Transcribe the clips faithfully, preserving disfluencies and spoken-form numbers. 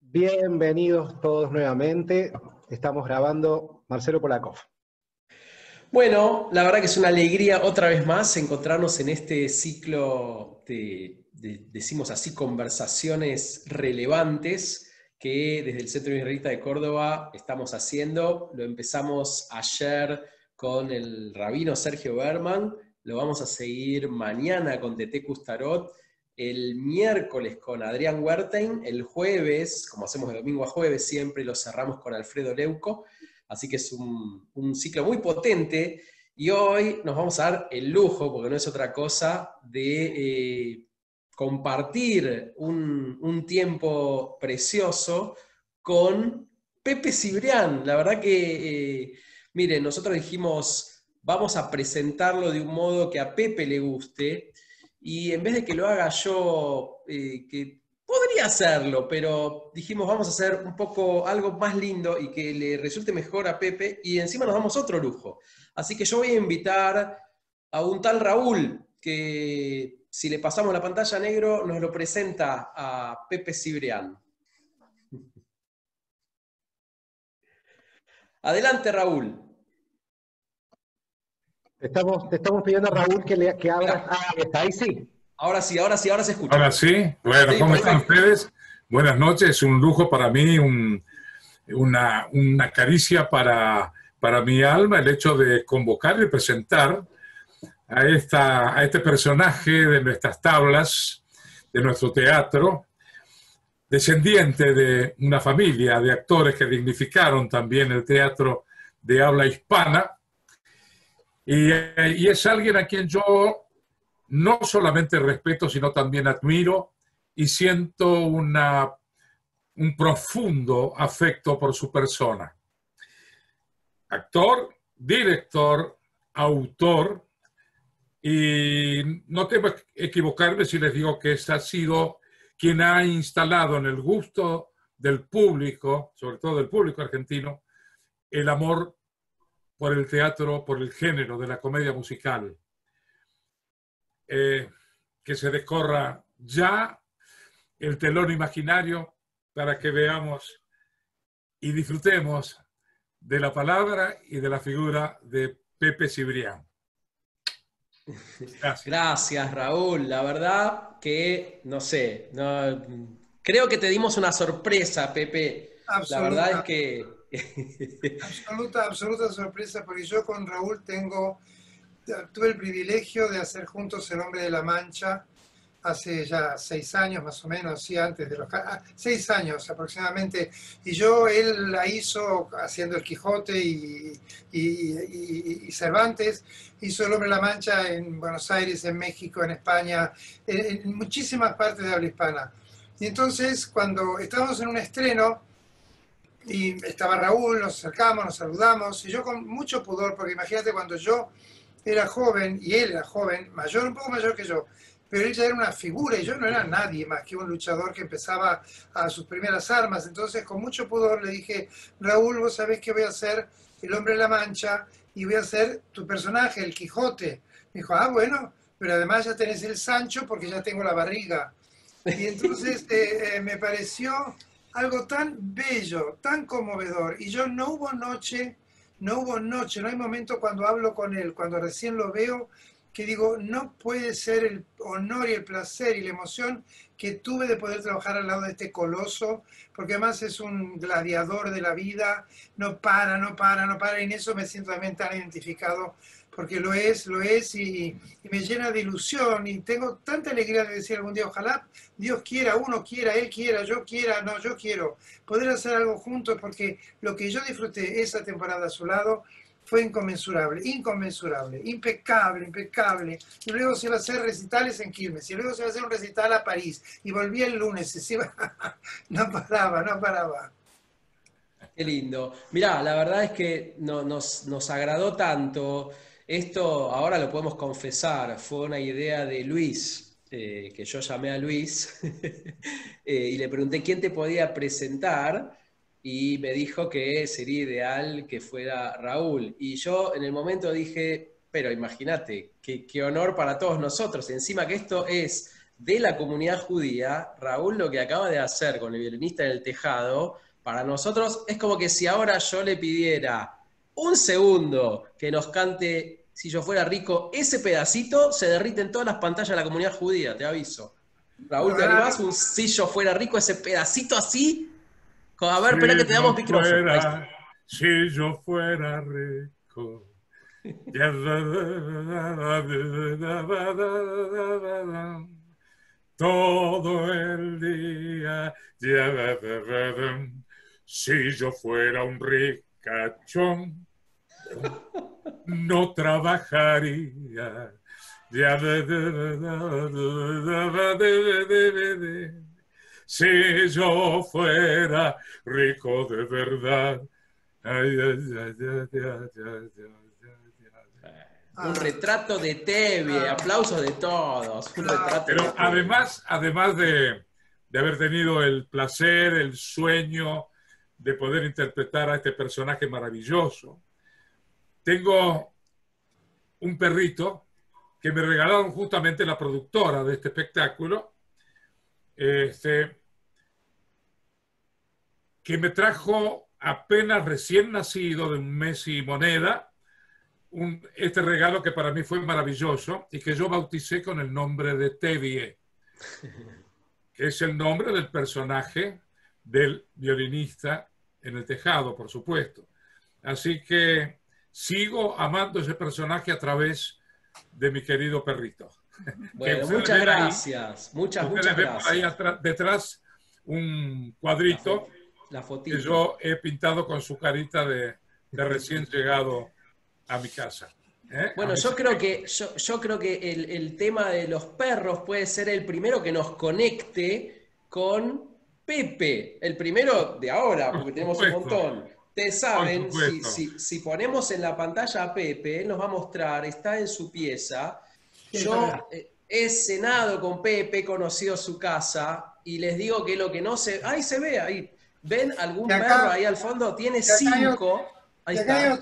Bienvenidos todos nuevamente. Estamos grabando Marcelo Polakov. Bueno, la verdad que es una alegría otra vez más encontrarnos en este ciclo de, de, decimos así, conversaciones relevantes que desde el Centro Israelita de Córdoba estamos haciendo. Lo empezamos ayer con el rabino Sergio Berman, lo vamos a seguir mañana con Tete Custarot, el miércoles con Adrián Wertheim, el jueves, como hacemos de domingo a jueves siempre, lo cerramos con Alfredo Leuco. Así que es un, un ciclo muy potente y hoy nos vamos a dar el lujo, porque no es otra cosa, de eh, compartir un, un tiempo precioso con Pepe Cibrián. La verdad que, eh, miren, nosotros dijimos, vamos a presentarlo de un modo que a Pepe le guste, y en vez de que lo haga yo, eh, que podría hacerlo, pero dijimos vamos a hacer un poco algo más lindo y que le resulte mejor a Pepe, y encima nos damos otro lujo. Así que yo voy a invitar a un tal Raúl, que si le pasamos la pantalla negro nos lo presenta a Pepe Cibrián. Adelante, Raúl. Te estamos, te estamos pidiendo a Raúl que, le, que abras. Ah, está ahí, sí. Ahora sí, ahora sí, ahora se escucha. Ahora sí. Bueno, Sí, ¿cómo están perfecto. ustedes? Buenas noches. Es un lujo para mí, un, una, una caricia para, para mi alma el hecho de convocar y presentar a, esta, a este personaje de nuestras tablas, de nuestro teatro, descendiente de una familia de actores que dignificaron también el teatro de habla hispana. Y, y es alguien a quien yo no solamente respeto, sino también admiro y siento una, un profundo afecto por su persona. Actor, director, autor, y no temo equivocarme si les digo que ese ha sido quien ha instalado en el gusto del público, sobre todo del público argentino, el amor por el teatro, por el género de la comedia musical. Eh, que se descorra ya el telón imaginario para que veamos y disfrutemos de la palabra y de la figura de Pepe Cibrián. Gracias. Gracias, Raúl. La verdad que, no sé, no, creo que te dimos una sorpresa, Pepe. Absoluta, la verdad es que... absoluta, absoluta sorpresa, porque yo con Raúl tengo, tuve el privilegio de hacer juntos El Hombre de la Mancha hace ya seis años más o menos, sí, antes de los seis años aproximadamente, y yo, él la hizo haciendo El Quijote y, y, y, y Cervantes, hizo El Hombre de la Mancha en Buenos Aires, en México, en España, en, en muchísimas partes de habla hispana. Y entonces, cuando estábamos en un estreno, y estaba Raúl, nos acercamos, nos saludamos, y yo con mucho pudor, porque imagínate cuando yo era joven, y él era joven, mayor, un poco mayor que yo, pero él ya era una figura, y yo no era nadie más que un luchador que empezaba a sus primeras armas. Entonces, con mucho pudor le dije, Raúl, vos sabés que voy a ser El Hombre de la Mancha, y voy a ser tu personaje, el Quijote. Me dijo, ah, bueno, pero además ya tenés el Sancho porque ya tengo la barriga. Y entonces eh, eh, me pareció algo tan bello, tan conmovedor, y yo no hubo noche, no hubo noche, no hay momento cuando hablo con él, cuando recién lo veo, que digo, no puede ser el honor y el placer y la emoción que tuve de poder trabajar al lado de este coloso, porque además es un gladiador de la vida, no para, no para, no para, y en eso me siento también tan identificado, porque lo es, lo es, y, y me llena de ilusión, y tengo tanta alegría de decir algún día, ojalá Dios quiera, uno quiera, él quiera, yo quiera, no, yo quiero poder hacer algo juntos, porque lo que yo disfruté esa temporada a su lado fue inconmensurable, inconmensurable, impecable, impecable. Y luego se iba a hacer recitales en Quilmes, y luego se iba a hacer un recital a París, y volvía el lunes, y se iba, no paraba, no paraba. Qué lindo. Mirá, la verdad es que no, nos, nos agradó tanto. Esto ahora lo podemos confesar, fue una idea de Luis, eh, que yo llamé a Luis eh, y le pregunté quién te podía presentar, y me dijo que sería ideal que fuera Raúl. Y yo en el momento dije, pero imagínate, qué, qué honor para todos nosotros. Encima que esto es de la comunidad judía, Raúl lo que acaba de hacer con el violinista en el tejado, para nosotros es como que si ahora yo le pidiera un segundo que nos cante Si yo fuera rico, ese pedacito se derrite en todas las pantallas de la comunidad judía, te aviso. Raúl, ¿te animás? Un Si yo fuera rico, ese pedacito así. A ver, espera que te damos micrófono. Fuera, si yo fuera rico. Todo el día. Si yo fuera un ricachón, no trabajaría. Si yo fuera rico de verdad. Ay, ay, ay, ay, ay, ay, ay, ay. Un retrato de Tevye, aplausos de todos. Un retrato Pero de además, además de, de haber tenido el placer, el sueño de poder interpretar a este personaje maravilloso, tengo un perrito que me regalaron justamente la productora de este espectáculo, este, que me trajo apenas recién nacido, de un mes y moneda, un, este regalo que para mí fue maravilloso y que yo bauticé con el nombre de Tevye, que es el nombre del personaje del violinista en el tejado, por supuesto. Así que sigo amando ese personaje a través de mi querido perrito. Bueno, muchas gracias. Ahí, muchas, muchas gracias. Ahí atrás, detrás un cuadrito la la que yo he pintado con su carita de, de recién llegado a mi casa. ¿Eh? Bueno, yo creo que, yo, yo creo que el, el tema de los perros puede ser el primero que nos conecte con Pepe, el primero de ahora, porque tenemos un montón. Ustedes saben, si, si, si ponemos en la pantalla a Pepe, él nos va a mostrar, está en su pieza. Yo eh, he cenado con Pepe, he conocido su casa, y les digo que lo que no se... ¡Ahí se ve! Ahí. ¿Ven algún acá, perro ahí al fondo? Tiene cinco. Ahí está.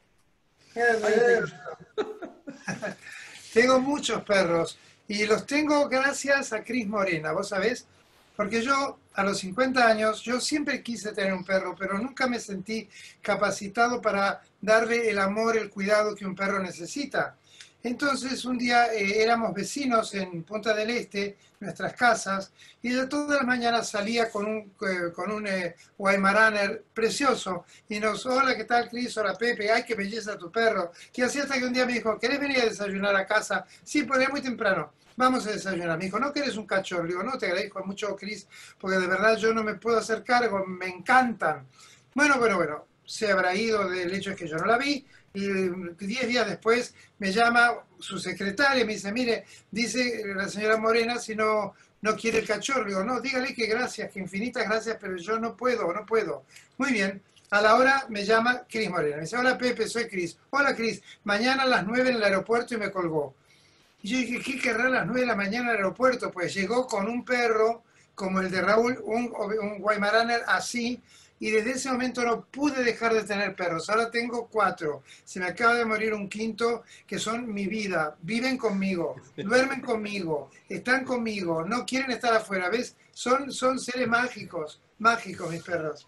Tengo muchos perros y los tengo gracias a Cris Morena, ¿vos sabés? Porque yo a los cincuenta años, yo siempre quise tener un perro, pero nunca me sentí capacitado para darle el amor, el cuidado que un perro necesita. Entonces un día eh, éramos vecinos en Punta del Este, nuestras casas, y ella todas las mañanas salía con un, eh, con un eh, Weimaraner precioso, y nos, hola, ¿qué tal, Cris? Hola, Pepe, ay, qué belleza tu perro. Y así hasta que un día me dijo, ¿querés venir a desayunar a casa? Sí, porque es muy temprano. Vamos a desayunar. Me dijo, ¿no querés un cachorro? Le digo, no, te agradezco mucho, Cris, porque de verdad yo no me puedo hacer cargo, me encantan. Bueno, bueno, bueno, se habrá ido, del hecho es que yo no la vi, y diez días después me llama su secretaria y me dice, mire, dice la señora Morena si no, no quiere el cachorro. Le digo, no, dígale que gracias, que infinitas gracias, pero yo no puedo, no puedo. Muy bien. A la hora me llama Cris Morena. Me dice, hola Pepe, soy Cris. Hola Cris, mañana a las nueve en el aeropuerto, y me colgó. Y yo dije, ¿qué querrá a las nueve de la mañana al aeropuerto? Pues llegó con un perro como el de Raúl, un, un Weimaraner así, y desde ese momento no pude dejar de tener perros. Ahora tengo cuatro. Se me acaba de morir un quinto, que son mi vida. Viven conmigo, duermen conmigo, están conmigo, no quieren estar afuera. ¿Ves? Son, son seres mágicos, mágicos mis perros.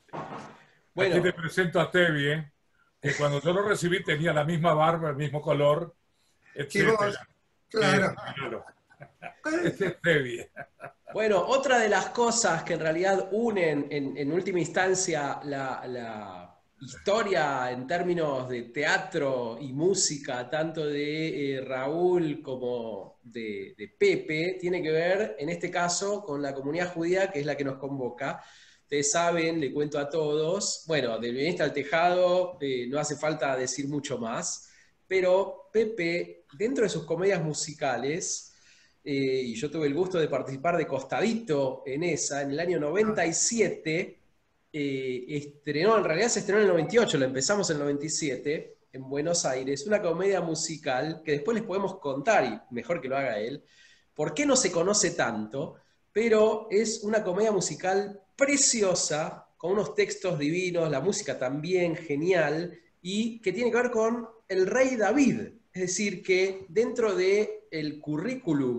Bueno. Aquí te presento a Tevye, que cuando yo lo recibí tenía la misma barba, el mismo color, etcétera. Claro. claro. Este es Tevye. Bueno, otra de las cosas que en realidad unen en, en última instancia la, la historia en términos de teatro y música, tanto de eh, Raúl como de, de Pepe, tiene que ver, en este caso, con la comunidad judía, que es la que nos convoca. Ustedes saben, le cuento a todos, bueno, del violinista al tejado eh, no hace falta decir mucho más, pero Pepe, dentro de sus comedias musicales, Eh, y yo tuve el gusto de participar de costadito en esa, en el año noventa y siete, eh, estrenó, en realidad se estrenó en el noventa y ocho, la empezamos en el noventa y siete, en Buenos Aires, una comedia musical que después les podemos contar, y mejor que lo haga él, por qué no se conoce tanto, pero es una comedia musical preciosa, con unos textos divinos, la música también genial, y que tiene que ver con el rey David. Es decir, que dentro del currículum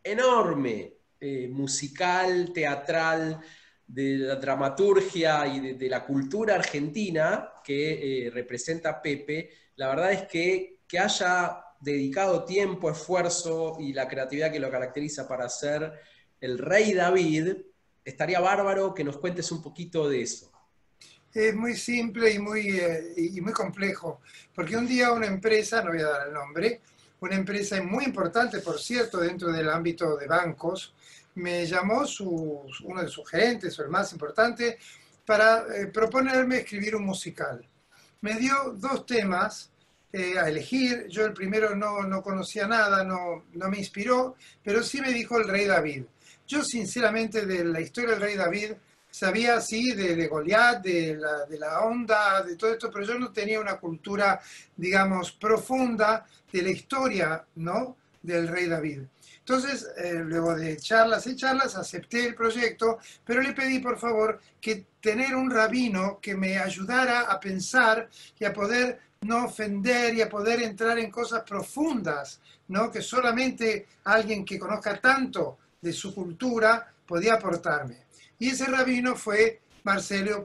enorme eh, musical, teatral, de la dramaturgia y de, de la cultura argentina que eh, representa Pepe. La verdad es que, que haya dedicado tiempo, esfuerzo y la creatividad que lo caracteriza para ser el Rey David, estaría bárbaro que nos cuentes un poquito de eso. Es muy simple y muy, eh, y muy complejo, porque un día una empresa, no voy a dar el nombre, una empresa muy importante, por cierto, dentro del ámbito de bancos, me llamó su, uno de sus gerentes, o el más importante, para eh, proponerme escribir un musical. Me dio dos temas eh, a elegir. Yo el primero no, no conocía nada, no, no me inspiró, pero sí me dijo el Rey David. Yo sinceramente de la historia del Rey David sabía, sí, de, de Goliat, de la, de la onda, de todo esto, pero yo no tenía una cultura, digamos, profunda de la historia, ¿no?, del Rey David. Entonces, eh, luego de charlas y charlas, acepté el proyecto, pero le pedí, por favor, que tener un rabino que me ayudara a pensar y a poder no ofender y a poder entrar en cosas profundas, ¿no?, que solamente alguien que conozca tanto de su cultura podía aportarme. Y ese rabino fue Marcelo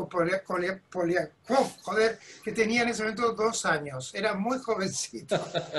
Poliakov, joder, que tenía en ese momento dos años. Era muy jovencito.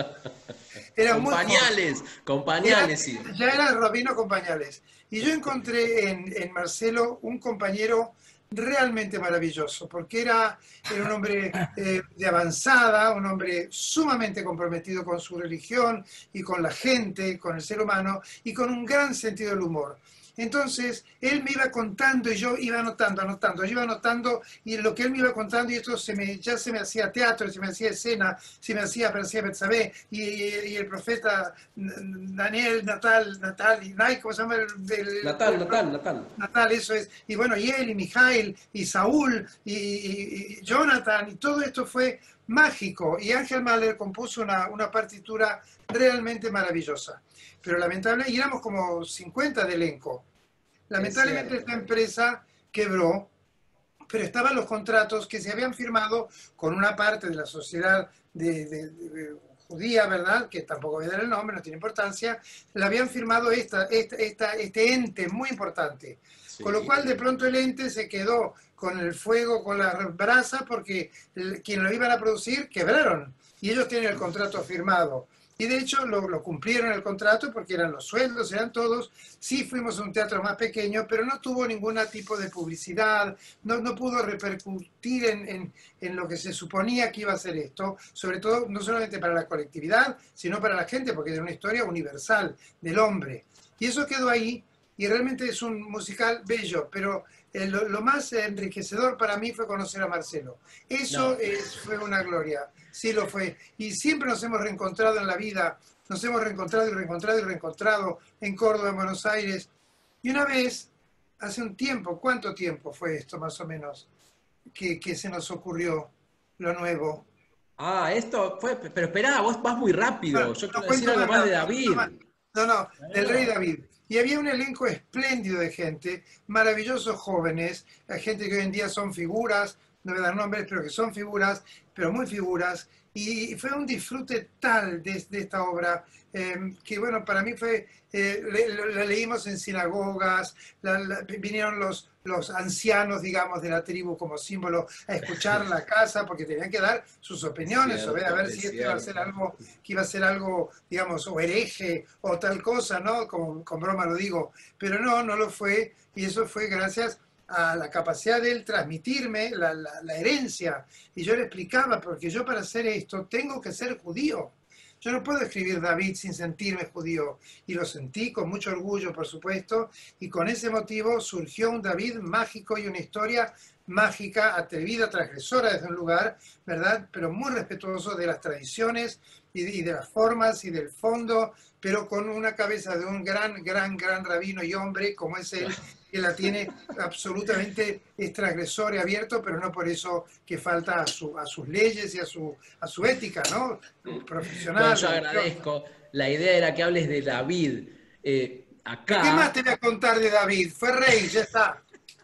Era con muy pañales, joven. con pañales, Era, sí. Ya era el rabino con pañales. Y yo encontré en, en Marcelo un compañero realmente maravilloso, porque era, era un hombre eh, de avanzada, un hombre sumamente comprometido con su religión y con la gente, con el ser humano, y con un gran sentido del humor. Entonces, él me iba contando y yo iba anotando, anotando, yo iba anotando y lo que él me iba contando y esto se me, ya se me hacía teatro, se me hacía escena, se me hacía, parecía Betsabé y, y el profeta Daniel, Natal, Natal, y Nike, ¿cómo se llama? El, el, Natal, el, Natal, Natal. Natal, eso es. Y bueno, y él, y Mijail, y Saúl, y, y, y Jonathan, y todo esto fue mágico. Y Ángel Mahler compuso una, una partitura realmente maravillosa. Pero lamentablemente, y éramos como cincuenta de elenco. Lamentablemente esta empresa quebró, pero estaban los contratos que se habían firmado con una parte de la sociedad de, de, de, judía, ¿verdad?, que tampoco voy a dar el nombre, no tiene importancia, la habían firmado esta, esta, esta, este ente muy importante. Sí. Con lo cual de pronto el ente se quedó con el fuego, con la brasa, porque el, quien lo iban a producir quebraron y ellos tienen el contrato firmado. Y de hecho lo, lo cumplieron el contrato porque eran los sueldos, eran todos. Sí fuimos a un teatro más pequeño, pero no tuvo ningún tipo de publicidad, no, no pudo repercutir en, en, en lo que se suponía que iba a ser esto, sobre todo no solamente para la colectividad, sino para la gente, porque era una historia universal del hombre. Y eso quedó ahí, y realmente es un musical bello, pero eh, lo, lo más enriquecedor para mí fue conocer a Marcelo. Eso no. es, fue una gloria. Sí lo fue. Y siempre nos hemos reencontrado en la vida, nos hemos reencontrado y reencontrado y reencontrado en Córdoba, en Buenos Aires. Y una vez, hace un tiempo, ¿cuánto tiempo fue esto más o menos? Que, que se nos ocurrió lo nuevo. Ah, esto fue, pero esperá, vos vas muy rápido. Bueno, Yo no quiero decir algo más de David. No, no, del Rey David. Y había un elenco espléndido de gente, maravillosos jóvenes, gente que hoy en día son figuras, no voy a dar nombres, pero que son figuras, pero muy figuras, y fue un disfrute tal de, de esta obra, eh, que bueno, para mí fue, eh, la, la leímos en sinagogas, la, la, vinieron los, los ancianos, digamos, de la tribu como símbolo a escuchar la casa, porque tenían que dar sus opiniones, cierto, o ver a ver si esto iba a ser algo, que iba a ser algo, digamos, o hereje, o tal cosa, ¿no? Como, con broma lo digo, pero no, no lo fue, y eso fue gracias a la capacidad de él transmitirme la, la, la herencia. Y yo le explicaba, porque yo para hacer esto tengo que ser judío. Yo no puedo escribir David sin sentirme judío. Y lo sentí con mucho orgullo, por supuesto, y con ese motivo surgió un David mágico y una historia mágica, atrevida, transgresora desde un lugar, ¿verdad?, pero muy respetuoso de las tradiciones y de, y de las formas y del fondo, pero con una cabeza de un gran, gran, gran rabino y hombre como es él, que la tiene absolutamente, es transgresor y abierto, pero no por eso que falta a, su, a sus leyes y a su, a su ética, ¿no?, profesional. Bueno, yo agradezco. La idea era que hables de David. Eh, acá... ¿Qué más te voy a contar de David? Fue rey, ya está.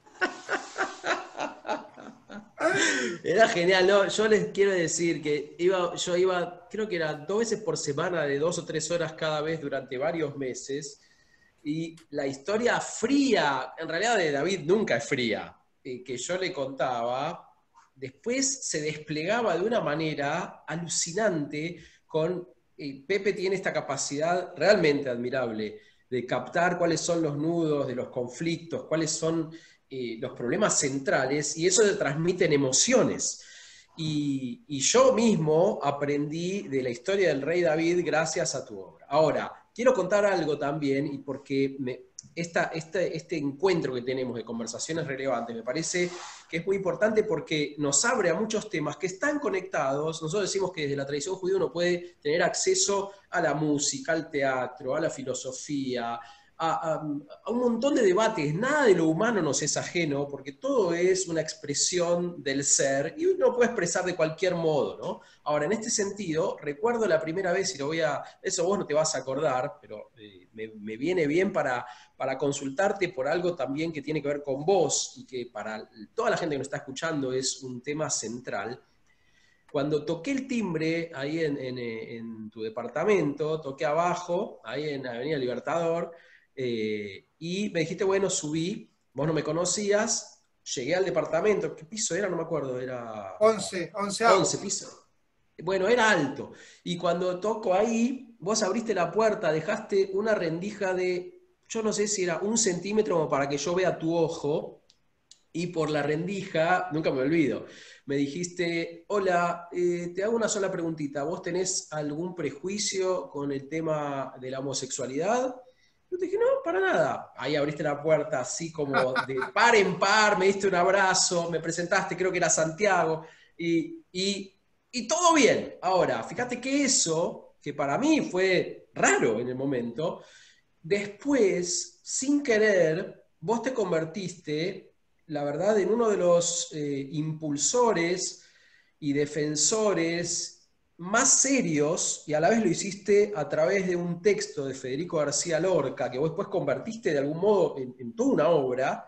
Era genial, ¿no? Yo les quiero decir que iba, yo iba, creo que era dos veces por semana, de dos o tres horas cada vez durante varios meses, Y la historia fría, en realidad de David nunca es fría, eh, que yo le contaba, después se desplegaba de una manera alucinante con... Eh, Pepe tiene esta capacidad realmente admirable de captar cuáles son los nudos de los conflictos, cuáles son eh, los problemas centrales, y eso se transmite en emociones. Y, y yo mismo aprendí de la historia del rey David gracias a tu obra. Ahora, quiero contar algo también, y porque me, esta, este, este encuentro que tenemos de conversaciones relevantes me parece que es muy importante porque nos abre a muchos temas que están conectados. Nosotros decimos que desde la tradición judía uno puede tener acceso a la música, al teatro, a la filosofía, A, a, a un montón de debates. Nada de lo humano nos es ajeno, porque todo es una expresión del ser, y uno puede expresar de cualquier modo, ¿no? Ahora, en este sentido, recuerdo la primera vez, y lo voy a... Eso vos no te vas a acordar, pero eh, me, me viene bien para, para consultarte por algo también que tiene que ver con vos, y que para toda la gente que nos está escuchando es un tema central. Cuando toqué el timbre ahí en, en, en tu departamento, toqué abajo, ahí en Avenida Libertador, Eh, y me dijiste, bueno, subí, vos no me conocías, llegué al departamento, ¿qué piso era? No me acuerdo, era... once, once, once piso. Bueno, era alto. Y cuando toco ahí, vos abriste la puerta, dejaste una rendija de, yo no sé si era un centímetro como para que yo vea tu ojo, y por la rendija, nunca me olvido, me dijiste, hola, eh, te hago una sola preguntita, ¿vos tenés algún prejuicio con el tema de la homosexualidad? Yo te dije, no, para nada. Ahí abriste la puerta así como de par en par, me diste un abrazo, me presentaste, creo que era Santiago, y, y, y todo bien. Ahora, fíjate que eso, que para mí fue raro en el momento, después, sin querer, vos te convertiste, la verdad, en uno de los eh, impulsores y defensores más serios, y a la vez lo hiciste a través de un texto de Federico García Lorca, que vos después convertiste de algún modo en, en toda una obra,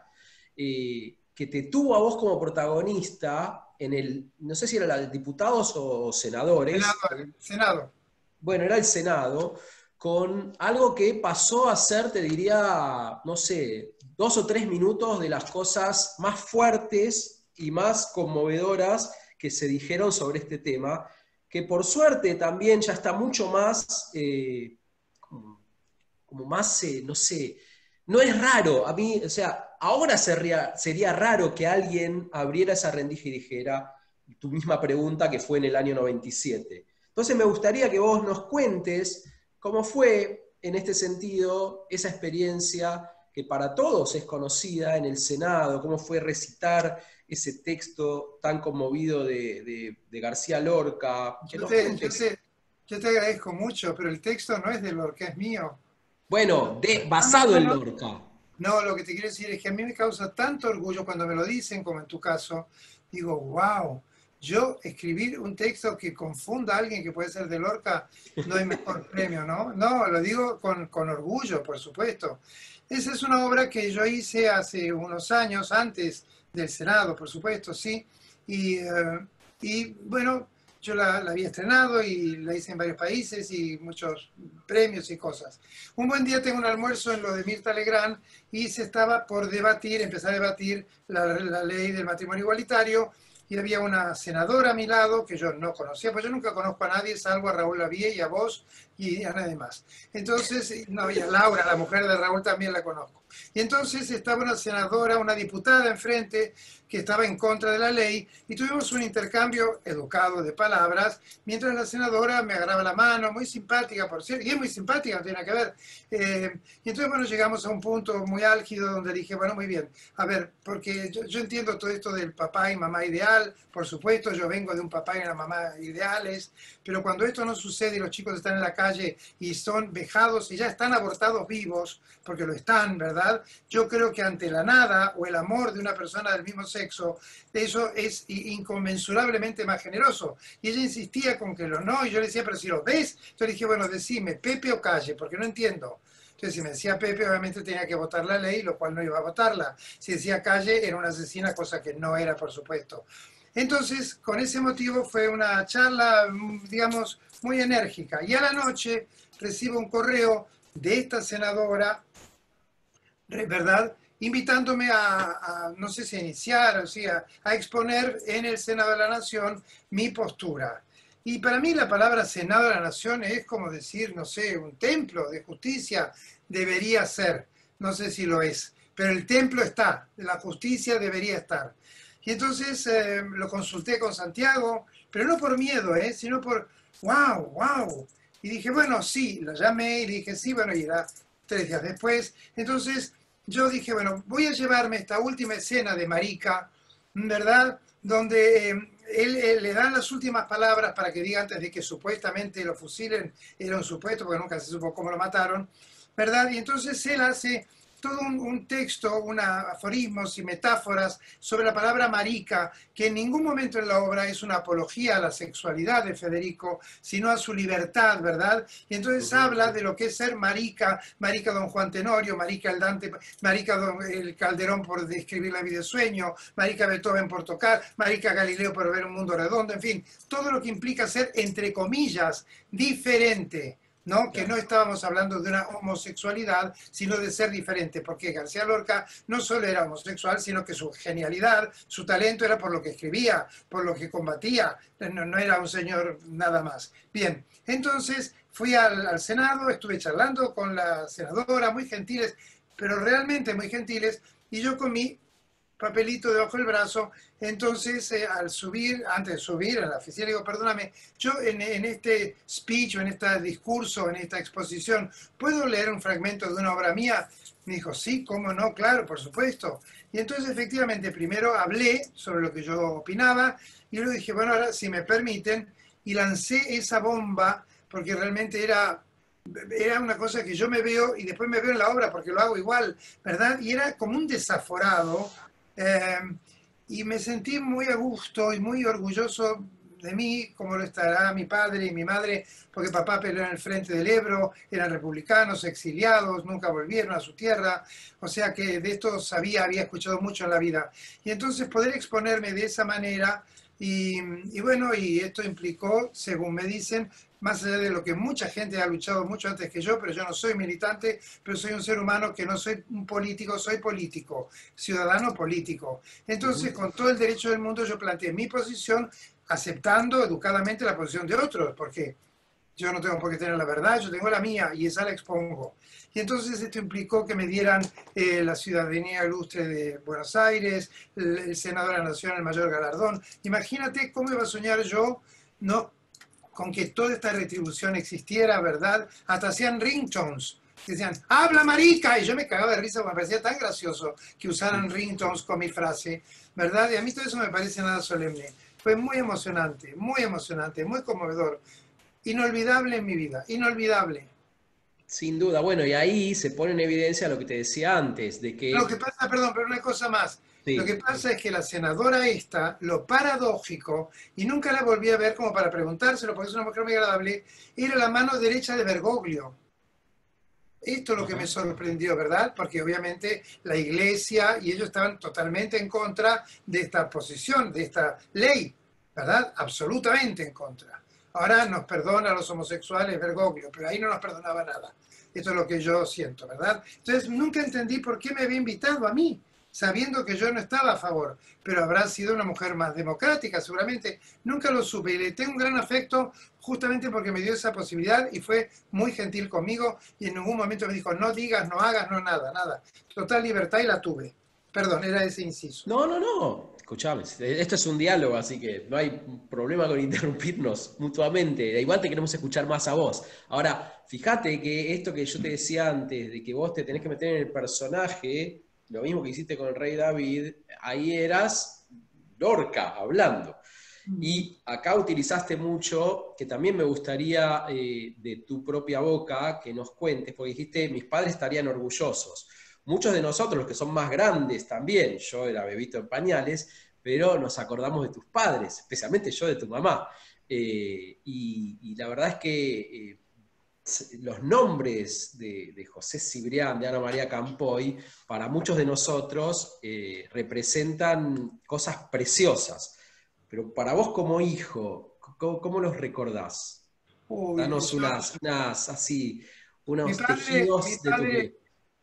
eh, que te tuvo a vos como protagonista en el, no sé si era el diputados o senadores. Senado, Senado. Bueno, era el Senado, con algo que pasó a ser, te diría, no sé, dos o tres minutos de las cosas más fuertes y más conmovedoras que se dijeron sobre este tema, que por suerte también ya está mucho más, eh, como, como más, eh, no sé, no es raro, a mí, o sea, ahora sería, sería raro que alguien abriera esa rendija y dijera tu misma pregunta que fue en el año noventa y siete. Entonces me gustaría que vos nos cuentes cómo fue, en este sentido, esa experiencia que para todos es conocida en el Senado, cómo fue recitar ese texto tan conmovido de, de, de García Lorca. Que yo, te, yo, te, yo te agradezco mucho, pero el texto no es de Lorca, es mío. Bueno, de, basado no, no, no, en Lorca. No, lo que te quiero decir es que a mí me causa tanto orgullo cuando me lo dicen, como en tu caso, digo, wow, yo escribir un texto que confunda a alguien que puede ser de Lorca, no hay mejor premio, ¿no? No, lo digo con, con orgullo, por supuesto. Esa es una obra que yo hice hace unos años, antes del Senado, por supuesto, sí. Y, uh, y bueno, yo la, la había estrenado y la hice en varios países y muchos premios y cosas. Un buen día tengo un almuerzo en lo de Mirta Legrand y se estaba por debatir, empezar a debatir la, la ley del matrimonio igualitario, y había una senadora a mi lado que yo no conocía, pues yo nunca conozco a nadie salvo a Raúl Lavie y a vos y a nadie más. Entonces, no, y a Laura, la mujer de Raúl, también la conozco. Y entonces estaba una senadora, una diputada enfrente que estaba en contra de la ley y tuvimos un intercambio educado de palabras mientras la senadora me agarraba la mano, muy simpática por cierto, y es muy simpática, no tiene nada que ver. Eh, y entonces, bueno, llegamos a un punto muy álgido donde dije, bueno, muy bien, a ver, porque yo, yo entiendo todo esto del papá y mamá ideal, por supuesto, yo vengo de un papá y una mamá ideales, pero cuando esto no sucede y los chicos están en la calle y son vejados y ya están abortados vivos, porque lo están, ¿verdad? Yo creo que ante la nada o el amor de una persona del mismo sexo, eso es inconmensurablemente más generoso. Y ella insistía con que lo no, y yo le decía, pero si lo ves, yo le dije, bueno, decime, Pepe o Calle, porque no entiendo. Entonces, si me decía Pepe, obviamente tenía que votar la ley, lo cual no iba a votarla. Si decía Calle, era una asesina, cosa que no era, por supuesto. Entonces, con ese motivo fue una charla, digamos, muy enérgica. Y a la noche recibo un correo de esta senadora ¿verdad? Invitándome a, a, no sé si a iniciar, o sea, a exponer en el Senado de la Nación mi postura. Y para mí la palabra Senado de la Nación es como decir, no sé, un templo de justicia debería ser. No sé si lo es, pero el templo está, la justicia debería estar. Y entonces eh, lo consulté con Santiago, pero no por miedo, ¿eh? Sino por, wow, wow. Y dije, bueno, sí, la llamé y dije, sí, bueno, y era tres días después. Entonces yo dije, bueno, voy a llevarme esta última escena de Marica, ¿verdad? Donde eh, él, él le dan las últimas palabras para que diga antes de que supuestamente lo fusilen, era un supuesto porque nunca se supo cómo lo mataron, ¿verdad? Y entonces él hace todo un, un texto, unos aforismos y metáforas sobre la palabra marica, que en ningún momento en la obra es una apología a la sexualidad de Federico, sino a su libertad, ¿verdad? Y entonces uh-huh. habla de lo que es ser marica, marica don Juan Tenorio, marica el Dante, marica don el Calderón por describir la vida de sueño, marica Beethoven por tocar, marica Galileo por ver un mundo redondo, en fin, todo lo que implica ser, entre comillas, diferente. ¿No? Que no estábamos hablando de una homosexualidad, sino de ser diferente, porque García Lorca no solo era homosexual, sino que su genialidad, su talento era por lo que escribía, por lo que combatía, no, no era un señor nada más. Bien, entonces fui al, al Senado, estuve charlando con la senadora, muy gentiles, pero realmente muy gentiles, y yo con mi papelito debajo del brazo. Entonces eh, al subir, antes de subir a la oficina, digo, perdóname, yo en, en este speech o en este discurso, en esta exposición, ¿puedo leer un fragmento de una obra mía? Me dijo, sí, cómo no, claro, por supuesto. Y entonces efectivamente primero hablé sobre lo que yo opinaba y luego dije, bueno, ahora si me permiten, y lancé esa bomba porque realmente era... Era una cosa que yo me veo y después me veo en la obra porque lo hago igual, ¿verdad? Y era como un desaforado eh, y me sentí muy a gusto y muy orgulloso de mí, como lo estará mi padre y mi madre, porque papá peleó en el frente del Ebro, eran republicanos, exiliados, nunca volvieron a su tierra, o sea que de esto sabía, había escuchado mucho en la vida. Y entonces poder exponerme de esa manera, y, y bueno, y esto implicó, según me dicen, más allá de lo que mucha gente ha luchado mucho antes que yo, pero yo no soy militante, pero soy un ser humano que no soy un político, soy político, ciudadano político. Entonces, con todo el derecho del mundo, yo planteé mi posición, aceptando educadamente la posición de otros, porque yo no tengo por qué tener la verdad, yo tengo la mía y esa la expongo. Y entonces esto implicó que me dieran eh, la ciudadanía ilustre de Buenos Aires, el, el Senado de la Nación, el mayor galardón. Imagínate cómo iba a soñar yo, no, con que toda esta retribución existiera, ¿verdad? Hasta hacían ringtones. Decían, habla marica, y yo me cagaba de risa porque me parecía tan gracioso que usaran ringtones con mi frase, ¿verdad? Y a mí todo eso me parece nada solemne. Fue muy emocionante, muy emocionante, muy conmovedor. Inolvidable en mi vida, inolvidable. Sin duda, bueno, y ahí se pone en evidencia lo que te decía antes, de que... Lo que pasa, perdón, pero una cosa más. Sí. Lo que pasa es que la senadora esta, lo paradójico, y nunca la volví a ver como para preguntárselo, porque es una mujer muy agradable, era la mano derecha de Bergoglio. Esto es lo que me sorprendió, ¿verdad? Porque obviamente la iglesia y ellos estaban totalmente en contra de esta posición, de esta ley, ¿verdad? Absolutamente en contra. Ahora nos perdona a los homosexuales Bergoglio, pero ahí no nos perdonaba nada. Esto es lo que yo siento, ¿verdad? Entonces nunca entendí por qué me había invitado a mí, sabiendo que yo no estaba a favor, pero habrá sido una mujer más democrática, seguramente. Nunca lo supe y le tengo un gran afecto justamente porque me dio esa posibilidad y fue muy gentil conmigo y en ningún momento me dijo, no digas, no hagas, no nada, nada. Total libertad y la tuve. Perdón, era ese inciso. No, no, no. Escuchame, esto es un diálogo, así que no hay problema con interrumpirnos mutuamente. Igual te queremos escuchar más a vos. Ahora, fíjate que esto que yo te decía antes, de que vos te tenés que meter en el personaje, lo mismo que hiciste con el rey David, ahí eras Lorca hablando. Y acá utilizaste mucho, que también me gustaría eh, de tu propia boca que nos cuentes, porque dijiste, mis padres estarían orgullosos. Muchos de nosotros, los que son más grandes también, yo era bebito en pañales, pero nos acordamos de tus padres, especialmente yo de tu mamá. Eh, y, y la verdad es que eh, los nombres de, de José Cibrián, de Ana María Campoy, para muchos de nosotros eh, representan cosas preciosas. Pero para vos como hijo, ¿cómo, cómo los recordás? Uy, Danos unas, unas, así, unos mi padre, tejidos mi de padre, tu...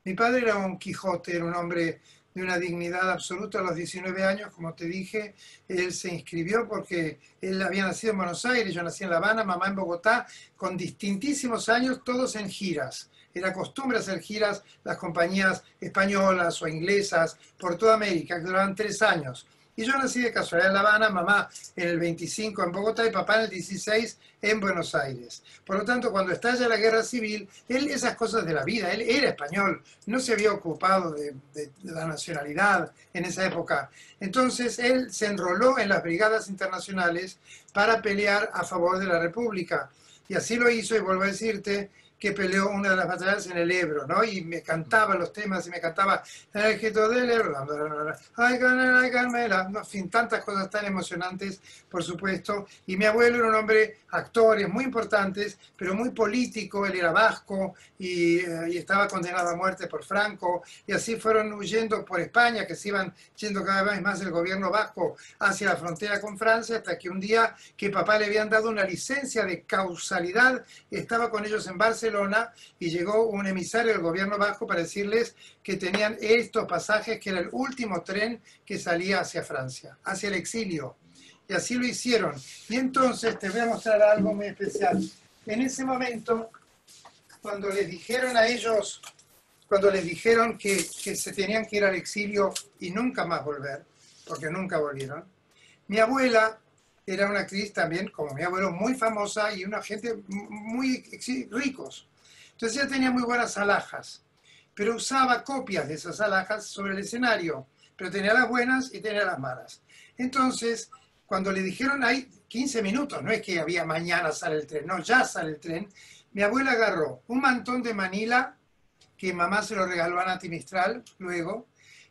Mi padre era un Quijote, era un hombre de una dignidad absoluta. A los diecinueve años, como te dije, él se inscribió porque él había nacido en Buenos Aires, yo nací en La Habana, mamá en Bogotá, con distintísimos años, todos en giras. Era costumbre hacer giras las compañías españolas o inglesas por toda América, que duraban tres años. Y yo nací de casualidad en La Habana, mamá en el veinticinco en Bogotá y papá en el dieciséis en Buenos Aires. Por lo tanto, cuando estalla la guerra civil, él esas cosas de la vida, él era español, no se había ocupado de, de, de la nacionalidad en esa época. Entonces, él se enroló en las brigadas internacionales para pelear a favor de la República. Y así lo hizo, y vuelvo a decirte que peleó una de las batallas en el Ebro, ¿no? Y me cantaba los temas y me cantaba el ejército del Ebro, ay, Carmela, Carmela, en fin, tantas cosas tan emocionantes, por supuesto. Y mi abuelo era un hombre, actores muy importantes, pero muy político, él era vasco y, eh, y estaba condenado a muerte por Franco, y así fueron huyendo por España, que se iban yendo cada vez más el gobierno vasco hacia la frontera con Francia, hasta que un día que papá le habían dado una licencia de causalidad, estaba con ellos en Barcelona, y llegó un emisario del gobierno vasco para decirles que tenían estos pasajes, que era el último tren que salía hacia Francia, hacia el exilio. Y así lo hicieron. Y entonces te voy a mostrar algo muy especial. En ese momento, cuando les dijeron a ellos, cuando les dijeron que, que se tenían que ir al exilio y nunca más volver, porque nunca volvieron, mi abuela era una actriz también, como mi abuelo, muy famosa y una gente muy ricos. Entonces ella tenía muy buenas alhajas, pero usaba copias de esas alhajas sobre el escenario, pero tenía las buenas y tenía las malas. Entonces, cuando le dijeron, hay quince minutos, no es que había mañana sale el tren, no, ya sale el tren, mi abuela agarró un mantón de Manila, que mamá se lo regaló a Nati Mistral, luego,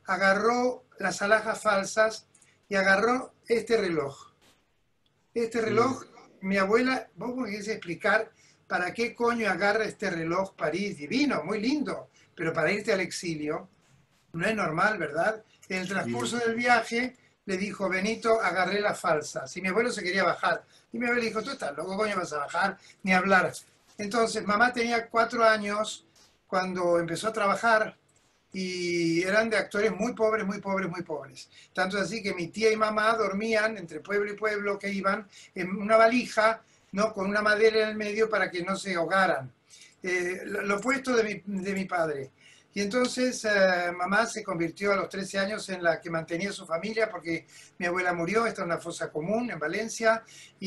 agarró las alhajas falsas y agarró este reloj. Este reloj, mi abuela, vos me querés explicar para qué coño agarra este reloj París, divino, muy lindo, pero para irte al exilio, no es normal, ¿verdad? En el transcurso del viaje le dijo, Benito, agarré la falsa. Si mi abuelo se quería bajar, y mi abuelo dijo, tú estás loco, coño vas a bajar, ni hablar. Entonces, mamá tenía cuatro años cuando empezó a trabajar, y eran de actores muy pobres, muy pobres, muy pobres. Tanto así que mi tía y mamá dormían entre pueblo y pueblo que iban en una valija, ¿no? Con una madera en el medio para que no se ahogaran. Eh, lo, lo opuesto de mi, de mi padre. Y entonces eh, mamá se convirtió a los trece años en la que mantenía su familia porque mi abuela murió, está en una fosa común en Valencia,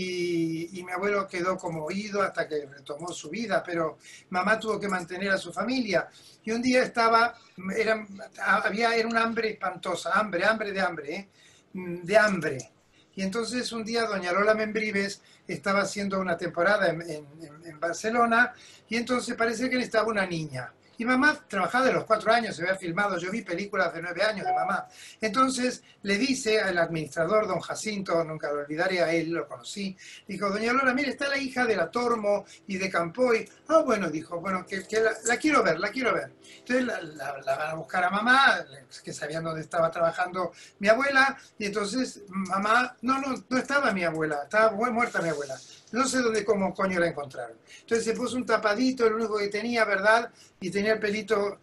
y, y mi abuelo quedó como oído hasta que retomó su vida, pero mamá tuvo que mantener a su familia. Y un día estaba, era, había, era un hambre espantosa, hambre, hambre de hambre, ¿eh? de hambre. Y entonces un día doña Lola Membrives estaba haciendo una temporada en, en, en Barcelona, y entonces parece que necesitaba una niña. Y mamá trabajaba de los cuatro años, se había filmado, yo vi películas de nueve años de mamá. Entonces le dice al administrador, don Jacinto, nunca lo olvidaré, a él lo conocí, dijo, doña Lola, mire, está la hija de la Tormo y de Campoy. Ah, bueno, dijo, bueno, que, que la, la quiero ver, la quiero ver. Entonces la, la, la van a buscar a mamá, que sabían dónde estaba trabajando mi abuela, y entonces mamá, no, no, no estaba mi abuela, estaba muerta mi abuela. No sé dónde, cómo coño la encontraron. Entonces se puso un tapadito, el único que tenía, ¿verdad? Y tenía el pelito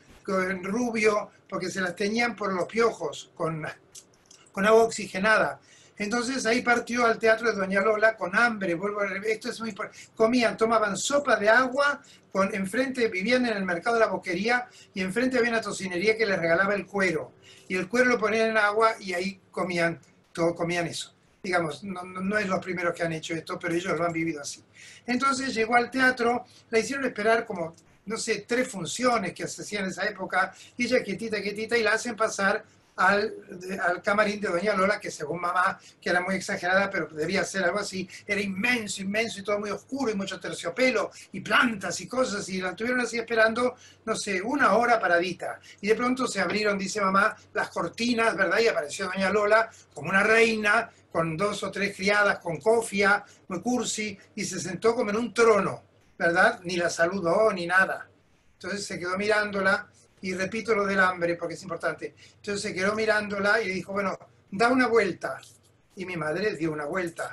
rubio, porque se las teñían por los piojos, con, con agua oxigenada. Entonces ahí partió al teatro de doña Lola con hambre. Vuelvo a, esto es muy comían, tomaban sopa de agua, con, enfrente vivían en el mercado de la Boquería, y enfrente había una tocinería que les regalaba el cuero. Y el cuero lo ponían en agua y ahí comían, todo, comían eso. Digamos, no, no es los primeros que han hecho esto, pero ellos lo han vivido así. Entonces llegó al teatro, la hicieron esperar como, no sé, tres funciones que se hacían en esa época, y ella quietita, quietita, y la hacen pasar al, al camarín de doña Lola, que según mamá, que era muy exagerada, pero debía ser algo así, era inmenso, inmenso, y todo muy oscuro, y mucho terciopelo, y plantas y cosas, y la tuvieron así esperando, no sé, una hora paradita. Y de pronto se abrieron, dice mamá, las cortinas, ¿verdad? Y apareció doña Lola como una reina, con dos o tres criadas, con cofia, muy cursi, y se sentó como en un trono, ¿verdad? Ni la saludó, ni nada. Entonces se quedó mirándola, y repito lo del hambre, porque es importante. Entonces se quedó mirándola y le dijo, bueno, da una vuelta. Y mi madre dio una vuelta.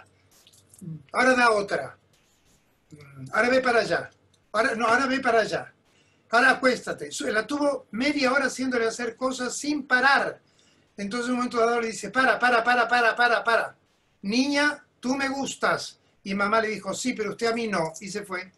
Ahora da otra. Ahora ve para allá. Ahora, no, ahora ve para allá. ahora acuéstate. La tuvo media hora haciéndole hacer cosas sin parar. Entonces en un momento dado le dice, para, para, para, para, para, para. Niña, tú me gustas. Y mamá le dijo, sí, pero usted a mí no. Y se fue.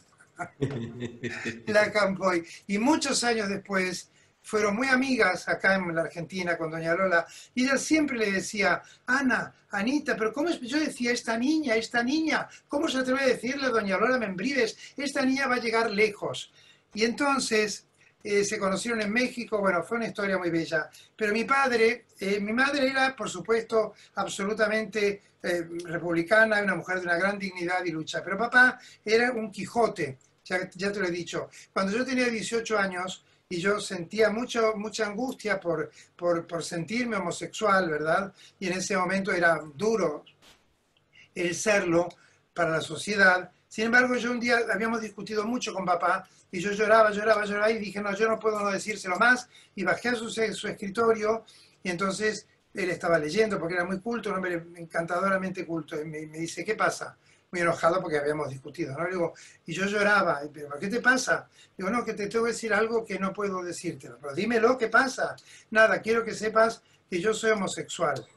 La Campoy. Y muchos años después fueron muy amigas acá en la Argentina con doña Lola, y ella siempre le decía, Ana, Anita, pero ¿cómo es? Yo decía, esta niña, esta niña, ¿cómo se atreve a decirle a doña Lola Membrives? Esta niña va a llegar lejos. Y entonces eh, se conocieron en México, bueno, fue una historia muy bella. Pero mi padre, eh, mi madre era, por supuesto, absolutamente eh, republicana, una mujer de una gran dignidad y lucha, pero papá era un Quijote, ya, ya te lo he dicho. Cuando yo tenía dieciocho años, y yo sentía mucho, mucha angustia por, por, por sentirme homosexual, ¿verdad? Y en ese momento era duro el serlo para la sociedad. Sin embargo, yo un día habíamos discutido mucho con papá y yo lloraba, lloraba, lloraba y dije, no, yo no puedo no decírselo más. Y bajé a su, su escritorio y entonces él estaba leyendo porque era muy culto, un hombre encantadoramente culto. Y me, me dice, ¿qué pasa? Muy enojado porque habíamos discutido, ¿no? Digo, y yo lloraba, ¿pero qué te pasa? Digo, no, que te tengo que decir algo que no puedo decírtelo, pero dímelo, ¿qué pasa? Nada, quiero que sepas que yo soy homosexual.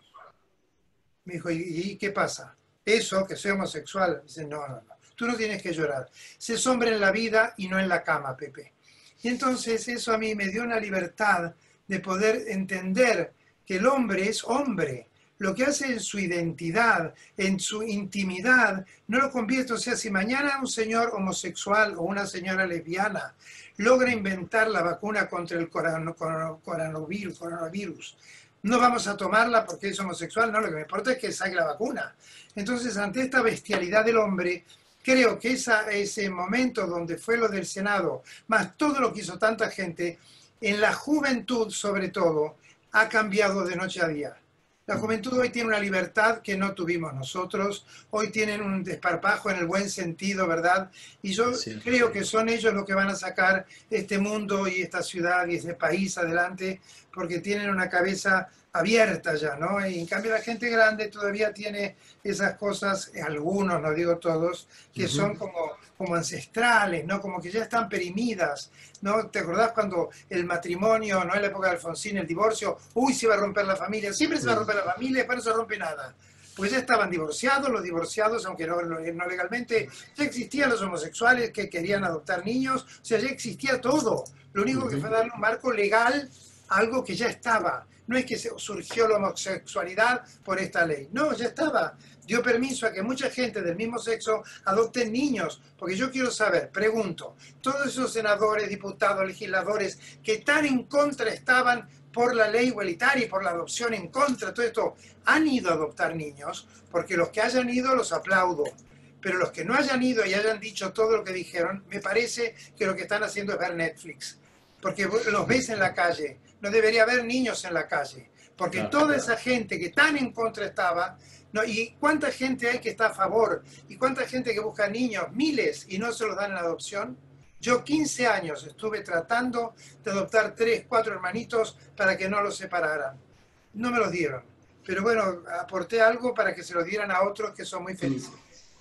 Me dijo, ¿y, y qué pasa? Eso, que soy homosexual. Dice, no, no, no, tú no tienes que llorar. Sé hombre en la vida y no en la cama, Pepe. Y entonces eso a mí me dio una libertad de poder entender que el hombre es hombre. Lo que hace en su identidad, en su intimidad, no lo convierte. O sea, si mañana un señor homosexual o una señora lesbiana logra inventar la vacuna contra el coronavirus, coronavirus, no vamos a tomarla porque es homosexual, no, lo que me importa es que saque la vacuna. Entonces, ante esta bestialidad del hombre, creo que esa, ese momento donde fue lo del Senado, más todo lo que hizo tanta gente, en la juventud sobre todo, ha cambiado de noche a día. La juventud hoy tiene una libertad que no tuvimos nosotros, hoy tienen un desparpajo en el buen sentido, ¿verdad? Y yo sí, creo que son ellos los que van a sacar este mundo y esta ciudad y este país adelante, porque tienen una cabeza abierta ya, ¿no? Y en cambio la gente grande todavía tiene esas cosas, algunos, no digo todos, que uh-huh. son como, como ancestrales, ¿no? Como que ya están perimidas, ¿no? ¿Te acordás cuando el matrimonio, no en la época de Alfonsín, el divorcio, uy, se va a romper la familia, siempre se va a romper la familia, después no se rompe nada. Pues ya estaban divorciados, los divorciados, aunque no, no legalmente, ya existían los homosexuales que querían adoptar niños, o sea, ya existía todo. Lo único uh-huh. que fue darle un marco legal a algo que ya estaba. No es que surgió la homosexualidad por esta ley. No, ya estaba. Dio permiso a que mucha gente del mismo sexo adopten niños. Porque yo quiero saber, pregunto, todos esos senadores, diputados, legisladores que tan en contra estaban por la ley igualitaria y por la adopción en contra, todo esto, han ido a adoptar niños, porque los que hayan ido los aplaudo. Pero los que no hayan ido y hayan dicho todo lo que dijeron, me parece que lo que están haciendo es ver Netflix. Porque los ves en la calle. No debería haber niños en la calle, porque claro, toda claro. esa gente que tan en contra estaba, ¿no? Y cuánta gente hay que está a favor, y cuánta gente que busca niños, miles, y no se los dan en adopción. Yo quince años estuve tratando de adoptar tres, cuatro hermanitos para que no los separaran. No me los dieron, pero bueno, aporté algo para que se los dieran a otros que son muy felices.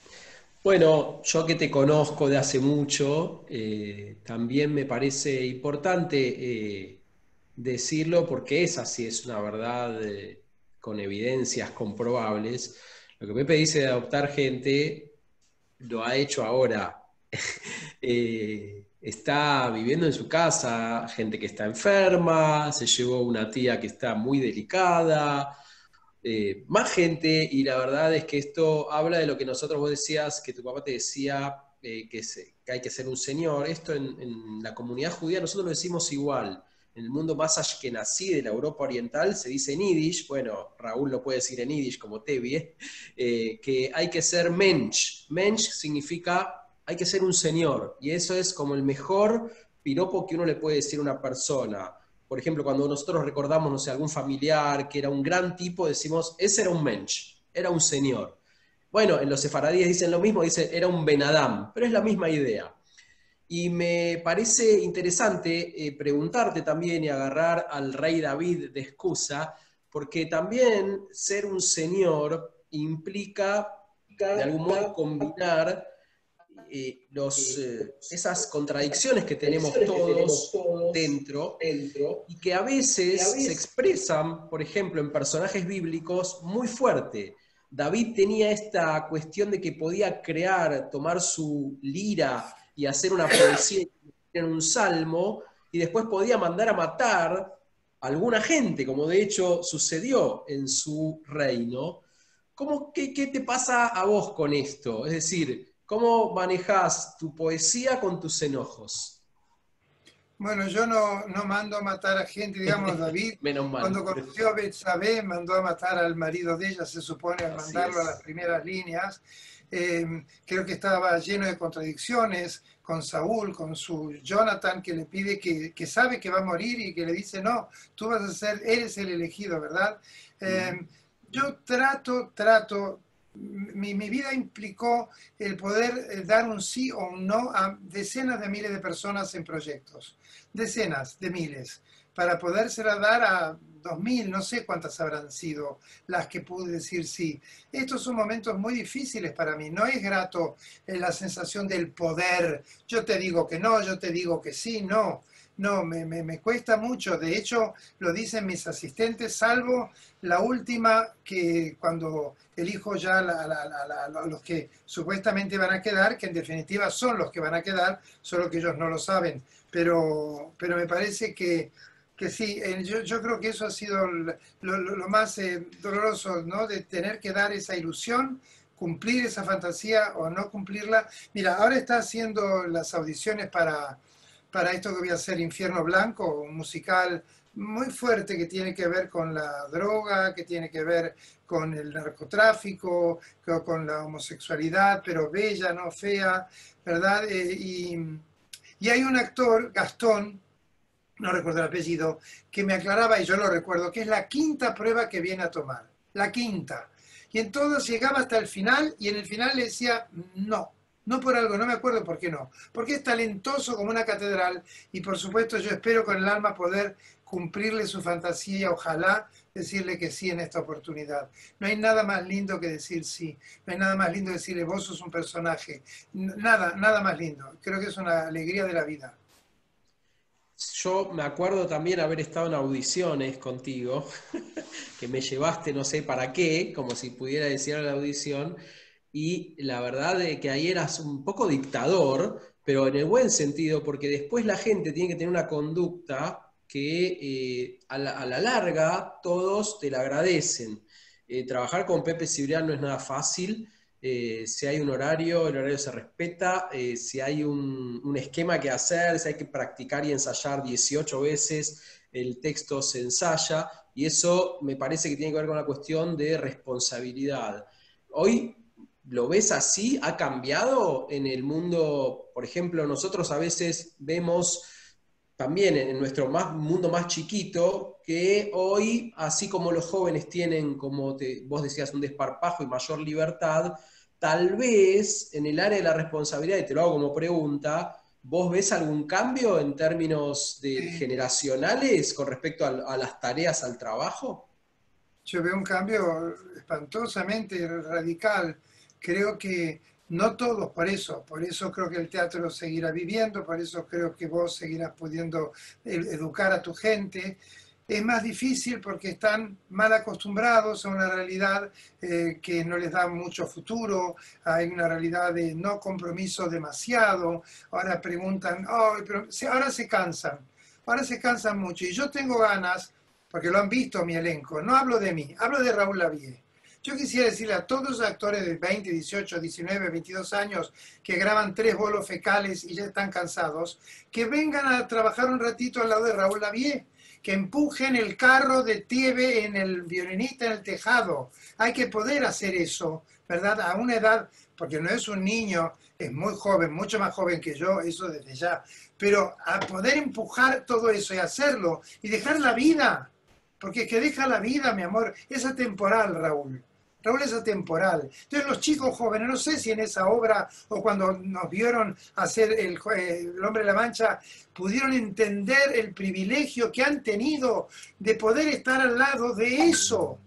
Bueno, yo que te conozco de hace mucho, eh, también me parece importante eh, decirlo porque es así, es una verdad eh, con evidencias comprobables. Lo que Pepe dice de adoptar gente, lo ha hecho ahora. eh, está viviendo en su casa, gente que está enferma, se llevó una tía que está muy delicada, eh, más gente, y la verdad es que esto habla de lo que nosotros vos decías, que tu papá te decía, eh, que, se, que hay que ser un señor. Esto en, en la comunidad judía nosotros lo decimos igual. En el mundo más ashkenazí de la Europa Oriental se dice en Yiddish, bueno, Raúl lo puede decir en Yiddish como Tevi, eh, que hay que ser mensch. Mensch significa hay que ser un señor, y eso es como el mejor piropo que uno le puede decir a una persona. Por ejemplo, cuando nosotros recordamos, no sé, algún familiar que era un gran tipo, decimos, ese era un mensch, era un señor. Bueno, en los sefaradíes dicen lo mismo, dicen, era un ben adam, pero es la misma idea. Y me parece interesante eh, preguntarte también y agarrar al rey David de excusa, porque también ser un señor implica, de algún modo, combinar eh, los, eh, esas contradicciones que tenemos todos dentro y que a veces se expresan, por ejemplo, en personajes bíblicos muy fuerte. David tenía esta cuestión de que podía crear, tomar su lira y hacer una poesía en un salmo, y después podía mandar a matar a alguna gente, como de hecho sucedió en su reino. ¿Cómo, qué, ¿Qué te pasa a vos con esto? Es decir, ¿cómo manejás tu poesía con tus enojos? Bueno, yo no, no mando a matar a gente, digamos, David, Menos mal. cuando conoció a Betsabé, mandó a matar al marido de ella, se supone, al mandarlo a las primeras líneas. Eh, creo que estaba lleno de contradicciones con Saúl, con su Jonathan, que le pide que, que sabe que va a morir y que le dice, no, tú vas a ser, eres el elegido, ¿verdad? Eh, mm. Yo trato, trato... Mi, mi vida implicó el poder dar un sí o un no a decenas de miles de personas en proyectos, decenas de miles, para podérsela dar a dos mil, no sé cuántas habrán sido las que pude decir sí. Estos son momentos muy difíciles para mí, no es grato la sensación del poder, yo te digo que no, yo te digo que sí, no. No, me, me, me cuesta mucho. De hecho, lo dicen mis asistentes, salvo la última que cuando elijo ya la, la, la, la, los que supuestamente van a quedar, que en definitiva son los que van a quedar, solo que ellos no lo saben. Pero, pero me parece que, que sí, yo, yo creo que eso ha sido lo, lo, lo más eh, doloroso, ¿no? De tener que dar esa ilusión, cumplir esa fantasía o no cumplirla. Mira, ahora está haciendo las audiciones para... para esto que voy a hacer, Infierno Blanco, un musical muy fuerte que tiene que ver con la droga, que tiene que ver con el narcotráfico, con la homosexualidad, pero bella, no fea, ¿verdad? Eh, y, y hay un actor, Gastón, no recuerdo el apellido, que me aclaraba, y yo lo recuerdo, que es la quinta prueba que viene a tomar, la quinta. Y entonces llegaba hasta el final, y en el final le decía, no. No por algo, no me acuerdo por qué no. Porque es talentoso como una catedral y por supuesto yo espero con el alma poder cumplirle su fantasía, ojalá decirle que sí en esta oportunidad. No hay nada más lindo que decir sí. No hay nada más lindo que decirle vos sos un personaje. Nada, nada más lindo. Creo que es una alegría de la vida. Yo me acuerdo también haber estado en audiciones contigo, que me llevaste no sé para qué, como si pudiera decir a la audición. Y la verdad es que ahí eras un poco dictador, pero en el buen sentido, porque después la gente tiene que tener una conducta que eh, a, la, a la larga todos te la agradecen. Eh, trabajar con Pepe Cibrián no es nada fácil. Eh, si hay un horario, el horario se respeta. Eh, si hay un, un esquema que hacer, si hay que practicar y ensayar dieciocho veces, el texto se ensaya. Y eso me parece que tiene que ver con la cuestión de responsabilidad. Hoy... ¿Lo ves así? ¿Ha cambiado en el mundo? Por ejemplo, nosotros a veces vemos también en nuestro más, mundo más chiquito que hoy, así como los jóvenes tienen, como te, vos decías, un desparpajo y mayor libertad, tal vez en el área de la responsabilidad, y te lo hago como pregunta, ¿vos ves algún cambio en términos de generacionales con respecto a, a las tareas, al trabajo? Yo veo un cambio espantosamente radical. Creo que no todos, por eso, por eso creo que el teatro seguirá viviendo, por eso creo que vos seguirás pudiendo educar a tu gente. Es más difícil porque están mal acostumbrados a una realidad eh, que no les da mucho futuro, hay una realidad de no compromiso demasiado, ahora preguntan, oh, pero ahora se cansan, ahora se cansan mucho y yo tengo ganas, porque lo han visto mi elenco, no hablo de mí, hablo de Raúl Lavie. Yo quisiera decirle a todos los actores de veinte, dieciocho, diecinueve, veintidós años que graban tres bolos fecales y ya están cansados, que vengan a trabajar un ratito al lado de Raúl Lavie, que empujen el carro de Tiebe en el violinista en el tejado. Hay que poder hacer eso, ¿verdad? A una edad, porque no es un niño, es muy joven, mucho más joven que yo, eso desde ya, pero a poder empujar todo eso y hacerlo y dejar la vida, porque es que deja la vida, mi amor, es atemporal, Raúl. Raúl es atemporal. Entonces los chicos jóvenes, no sé si en esa obra o cuando nos vieron hacer el, el Hombre de la Mancha, pudieron entender el privilegio que han tenido de poder estar al lado de eso.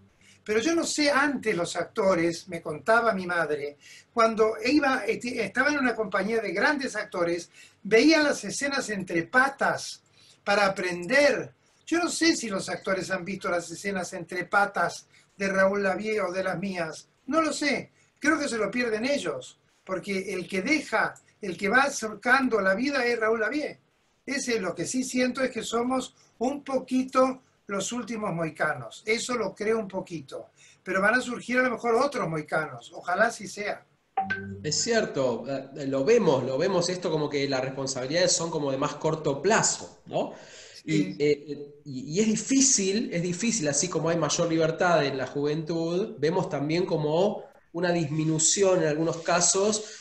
Pero yo no sé, antes los actores, me contaba mi madre, cuando iba, estaba en una compañía de grandes actores, veían las escenas entre patas para aprender. Yo no sé si los actores han visto las escenas entre patas de Raúl Lavie o de las mías. No lo sé. Creo que se lo pierden ellos, porque el que deja, el que va surcando la vida es Raúl Lavie. Ese, lo que sí siento es que somos un poquito los últimos mohicanos. Eso lo creo un poquito. Pero van a surgir a lo mejor otros mohicanos. Ojalá así sea. Es cierto, lo vemos, lo vemos esto como que las responsabilidades son como de más corto plazo, ¿no? Sí. Y, eh, y, y es difícil, es difícil, así como hay mayor libertad en la juventud, vemos también como una disminución en algunos casos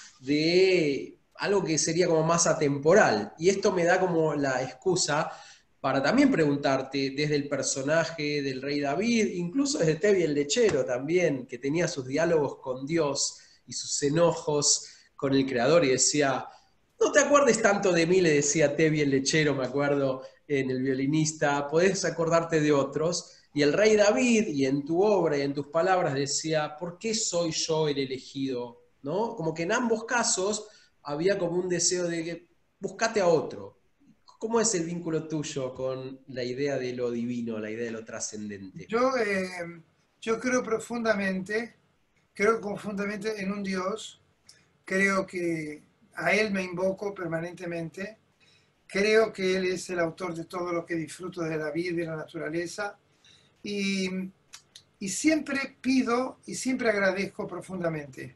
de algo que sería como más atemporal. Y esto me da como la excusa para también preguntarte desde el personaje del rey David, incluso desde Tevi el lechero también, que tenía sus diálogos con Dios y sus enojos con el creador y decía, no te acuerdes tanto de mí, le decía Tevi el lechero, me acuerdo, en El violinista, podés acordarte de otros. Y el rey David, y en tu obra y en tus palabras, decía, ¿por qué soy yo el elegido? ¿No? Como que en ambos casos había como un deseo de que buscate a otro. ¿Cómo es el vínculo tuyo con la idea de lo divino, la idea de lo trascendente? Yo, eh, yo creo profundamente, creo profundamente en un Dios, creo que a Él me invoco permanentemente, creo que Él es el autor de todo lo que disfruto de la vida y de la naturaleza, y, y siempre pido y siempre agradezco profundamente,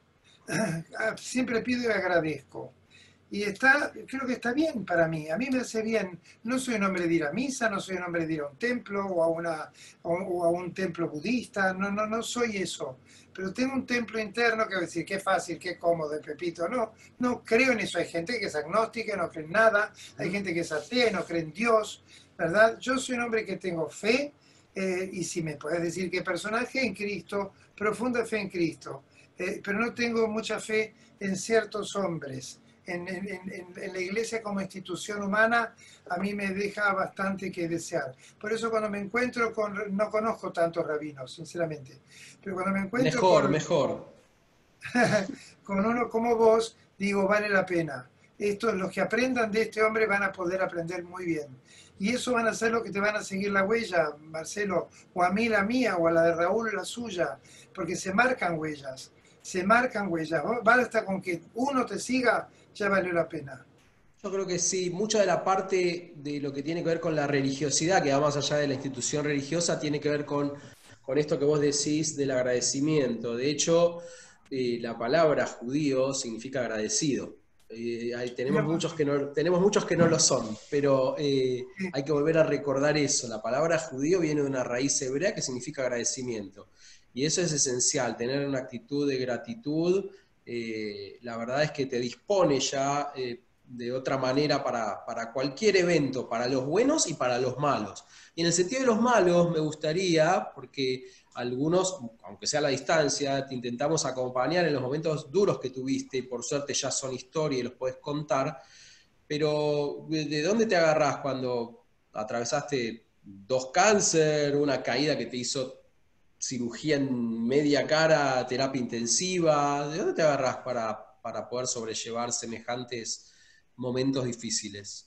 siempre pido y agradezco. Y está, creo que está bien para mí, a mí me hace bien. No soy un hombre de ir a misa, no soy un hombre de ir a un templo o a, una, o a un templo budista, no, no, no soy eso. Pero tengo un templo interno que va a decir, qué fácil, qué cómodo, Pepito. No, no creo en eso. Hay gente que es agnóstica, no cree en nada. Hay gente que es atea, no cree en Dios, ¿verdad? Yo soy un hombre que tengo fe, eh, y si me puedes decir qué personaje, en Cristo, profunda fe en Cristo. Eh, pero no tengo mucha fe en ciertos hombres. En, en, en, en la iglesia como institución humana a mí me deja bastante que desear. Por eso cuando me encuentro con, no conozco tantos rabinos, sinceramente, pero cuando me encuentro Mejor, con, mejor. con uno como vos, digo, vale la pena. Estos, los que aprendan de este hombre van a poder aprender muy bien. Y eso van a ser los que te van a seguir la huella, Marcelo, o a mí la mía, o a la de Raúl la suya, porque se marcan huellas, se marcan huellas. Basta con que uno te siga, ya valió la pena. Yo creo que sí, mucha de la parte de lo que tiene que ver con la religiosidad, que va más allá de la institución religiosa, tiene que ver con, con esto que vos decís del agradecimiento. De hecho, eh, la palabra judío significa agradecido. Eh, hay, tenemos, muchos que no, tenemos muchos que no lo son, pero eh, hay que volver a recordar eso. La palabra judío viene de una raíz hebrea que significa agradecimiento. Y eso es esencial, tener una actitud de gratitud. Eh, la verdad es que te dispone ya eh, de otra manera para, para cualquier evento, para los buenos y para los malos. Y en el sentido de los malos me gustaría, porque algunos, aunque sea a la distancia, te intentamos acompañar en los momentos duros que tuviste, y por suerte ya son historia y los puedes contar, pero ¿de dónde te agarrás cuando atravesaste dos cáncer, una caída que te hizo cirugía en media cara, terapia intensiva? ¿De dónde te agarrás para, para poder sobrellevar semejantes momentos difíciles?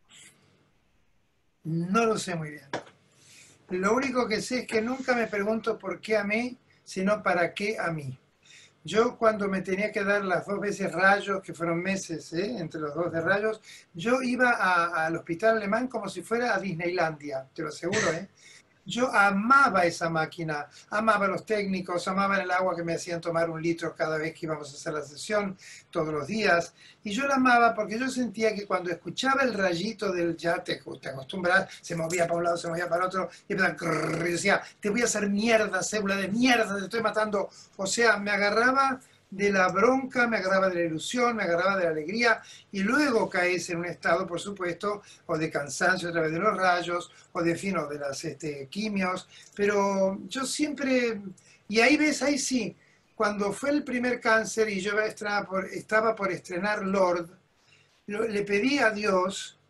No lo sé muy bien. Lo único que sé es que nunca me pregunto por qué a mí, sino para qué a mí. Yo cuando me tenía que dar las dos veces rayos, que fueron meses, ¿eh? Entre los dos de rayos, yo iba a, al hospital alemán como si fuera a Disneylandia, te lo aseguro, ¿eh? Yo amaba esa máquina, amaba a los técnicos, amaba el agua que me hacían tomar un litro cada vez que íbamos a hacer la sesión, todos los días. Y yo la amaba porque yo sentía que cuando escuchaba el rayito del ya te, te acostumbras, se movía para un lado, se movía para otro, y decía, te voy a hacer mierda, célula de mierda, te estoy matando. O sea, me agarraba de la bronca, me agarraba de la ilusión, me agarraba de la alegría, y luego caes en un estado, por supuesto, o de cansancio a través de los rayos, o de, fin, o de las este, quimios, pero yo siempre, y ahí ves, ahí sí, cuando fue el primer cáncer y yo estaba por, estaba por estrenar Lord, le pedí a Dios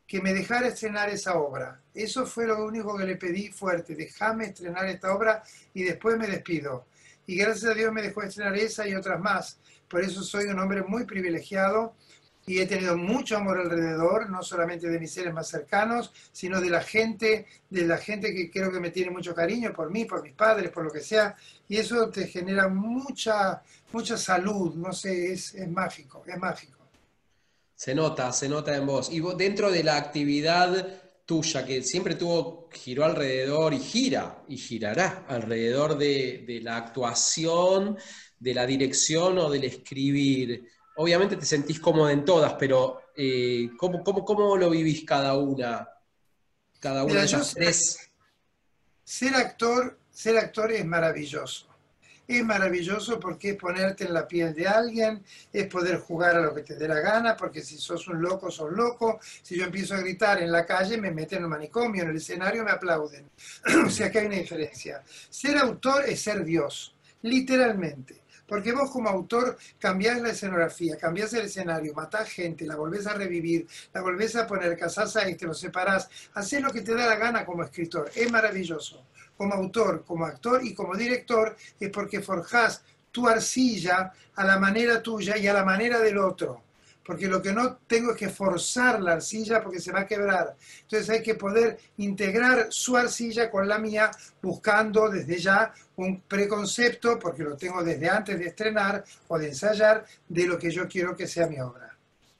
que me dejara estrenar esa obra. Eso fue lo único que le pedí fuerte, déjame estrenar esta obra y después me despido. Y gracias a Dios me dejó estrenar esa y otras más. Por eso soy un hombre muy privilegiado y he tenido mucho amor alrededor, no solamente de mis seres más cercanos, sino de la gente, de la gente que creo que me tiene mucho cariño por mí, por mis padres, por lo que sea. Y eso te genera mucha, mucha salud, no sé, es, es mágico, es mágico. Se nota, se nota en vos. Y vos, dentro de la actividad tuya, que siempre tuvo, giró alrededor y gira, y girará alrededor de, de la actuación, de la dirección o del escribir. Obviamente te sentís cómoda en todas, pero eh, ¿cómo, cómo, cómo lo vivís cada una? Cada una Mira, de yo esas ser, tres. ser actor, ser actor es maravilloso. Es maravilloso porque es ponerte en la piel de alguien, es poder jugar a lo que te dé la gana, porque si sos un loco, sos loco. Si yo empiezo a gritar en la calle, me meten en un manicomio, en el escenario me aplauden. O sea que hay una diferencia. Ser autor es ser Dios, literalmente. Porque vos como autor cambiás la escenografía, cambiás el escenario, matás gente, la volvés a revivir, la volvés a poner, casás a este, lo separás, hacés lo que te da la gana como escritor. Es maravilloso. Como autor, como actor y como director, es porque forjás tu arcilla a la manera tuya y a la manera del otro. Porque lo que no tengo es que forzar la arcilla porque se va a quebrar. Entonces hay que poder integrar su arcilla con la mía, buscando desde ya un preconcepto, porque lo tengo desde antes de estrenar o de ensayar, de lo que yo quiero que sea mi obra.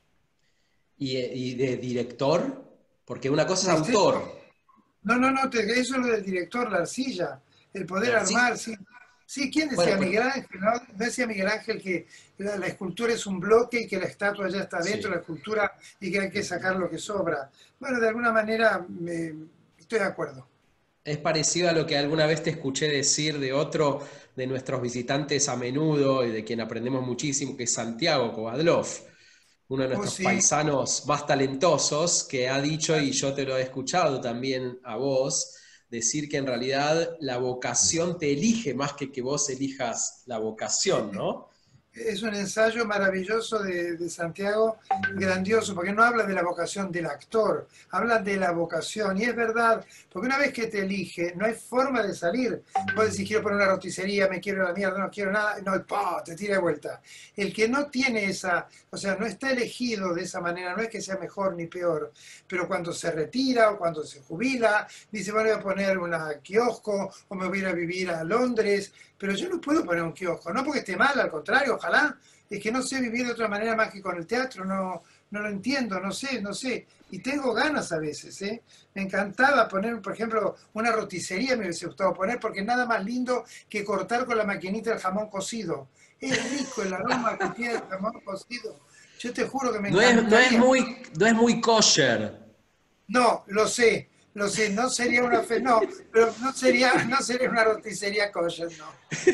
¿Y, y de director? Porque una cosa es ¿Viste? autor. No, no, no, te, eso es lo del director, la arcilla, el poder La arcilla. armar, sí. Sí, ¿quién decía? Bueno, pero, Miguel Ángel, ¿no? ¿No decía Miguel Ángel que la, la escultura es un bloque y que la estatua ya está dentro sí. de la escultura y que hay que sacar lo que sobra? Bueno, de alguna manera me, estoy de acuerdo. Es parecido a lo que alguna vez te escuché decir de otro de nuestros visitantes a menudo y de quien aprendemos muchísimo, que es Santiago Kovadlov, uno de Oh, nuestros sí, paisanos más talentosos, que ha dicho, y yo te lo he escuchado también a vos, decir que en realidad la vocación te elige más que que vos elijas la vocación, ¿no? es un ensayo maravilloso de, de Santiago, grandioso, porque no habla de la vocación del actor, habla de la vocación, y es verdad, porque una vez que te elige, no hay forma de salir. Vos decís, quiero poner una roticería, me quiero la mierda, no quiero nada, no, ¡pah!, te tira de vuelta. El que no tiene esa, o sea, no está elegido de esa manera, no es que sea mejor ni peor, pero cuando se retira o cuando se jubila, dice, bueno, voy a poner un kiosco, o me voy a ir a vivir a Londres, pero yo no puedo poner un kiosco, no porque esté mal, al contrario, ojalá, es que no sé vivir de otra manera más que con el teatro, no, no lo entiendo, no sé, no sé, y tengo ganas a veces, ¿eh? Me encantaba poner, por ejemplo, una roticería, me hubiese gustado poner, porque nada más lindo que cortar con la maquinita el jamón cocido, es rico el aroma que tiene el jamón cocido, yo te juro que me No es, no es encantaría. muy, no es muy kosher. No, lo sé, lo sé, no sería una fe, no, pero no sería, no sería una roticería kosher, no.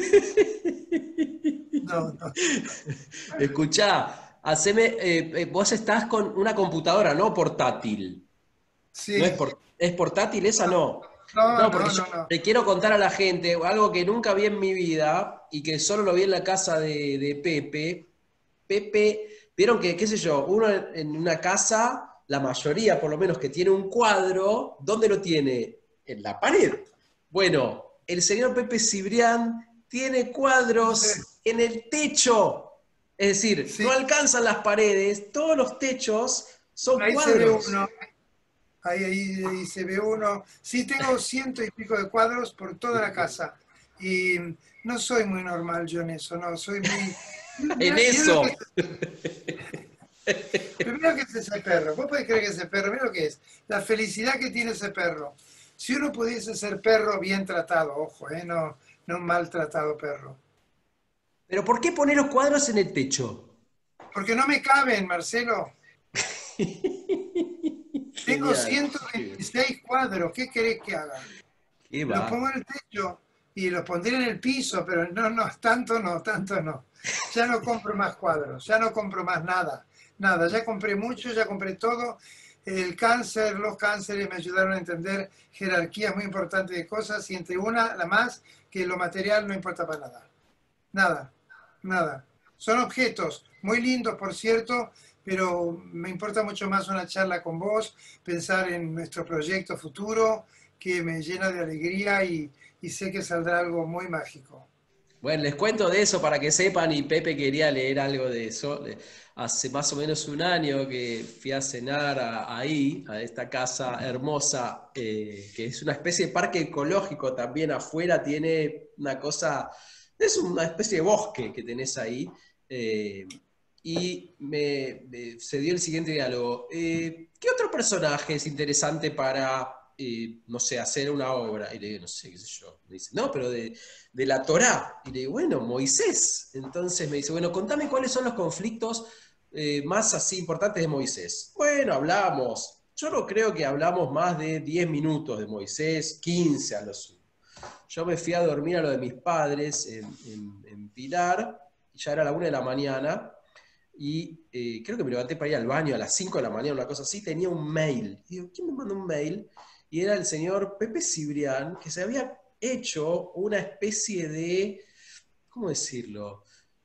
No, no. Escuchá, haceme, eh, eh, vos estás con una computadora, no portátil. Sí, ¿No es, por, es portátil esa? No. no, No, no, porque yo no, no. le quiero contar a la gente algo que nunca vi en mi vida y que solo lo vi en la casa de, de Pepe. Pepe, vieron que, qué sé yo, uno en, en una casa, la mayoría por lo menos que tiene un cuadro, ¿dónde lo tiene? En la pared. Bueno, el señor Pepe Cibrián tiene cuadros Sí, en el techo. Es decir, sí, no alcanzan las paredes, todos los techos son ahí se ve cuadros. uno, ahí, ahí, ahí se ve uno. Sí, tengo ciento y pico de cuadros por toda la casa. Y no soy muy normal yo en eso, no, soy muy... En Mira, mira lo que eso. es, primero que es ese perro, vos podés creer que ese perro, mira lo que es, la felicidad que tiene ese perro. Si uno pudiese ser perro bien tratado, ojo, eh, no, no un maltratado perro. Pero ¿por qué poner los cuadros en el techo? Porque no me caben, Marcelo. Tengo Genial. ciento veintiséis cuadros, ¿qué querés que haga? Qué Los va. pongo en el techo y los pondré en el piso, pero no, no, tanto no, tanto no. Ya no compro más cuadros, ya no compro más nada, nada. Ya compré mucho, ya compré todo. El cáncer, los cánceres me ayudaron a entender jerarquías muy importantes de cosas y entre una, la más, que lo material no importa para nada. Nada, nada. Son objetos muy lindos, por cierto, pero me importa mucho más una charla con vos, pensar en nuestro proyecto futuro, que me llena de alegría y, y sé que saldrá algo muy mágico. Bueno, les cuento de eso para que sepan, y Pepe quería leer algo de eso. Hace más o menos un año que fui a cenar a, ahí, a esta casa hermosa, eh, que es una especie de parque ecológico también. Afuera tiene una cosa, es una especie de bosque que tenés ahí. Eh, y me, me- se dio el siguiente diálogo. Eh, ¿qué otro personaje es interesante para, eh, no sé, hacer una obra? Y le digo, no sé, qué sé yo. Me dice, no, pero de de la Torá. Y le digo, bueno, Moisés. Entonces me dice, bueno, contame cuáles son los conflictos eh, más así importantes de Moisés. Bueno, hablamos. Yo no creo que hablamos más de diez minutos de Moisés, quince a lo sumo. Yo me fui a dormir a lo de mis padres en, en- en Pilar, y ya era la una de la mañana, y eh, creo que me levanté para ir al baño a las cinco de la mañana, una cosa así, tenía un mail. Y digo, ¿quién me mandó un mail? Y era el señor Pepe Cibrián, que se había hecho una especie de, ¿cómo decirlo?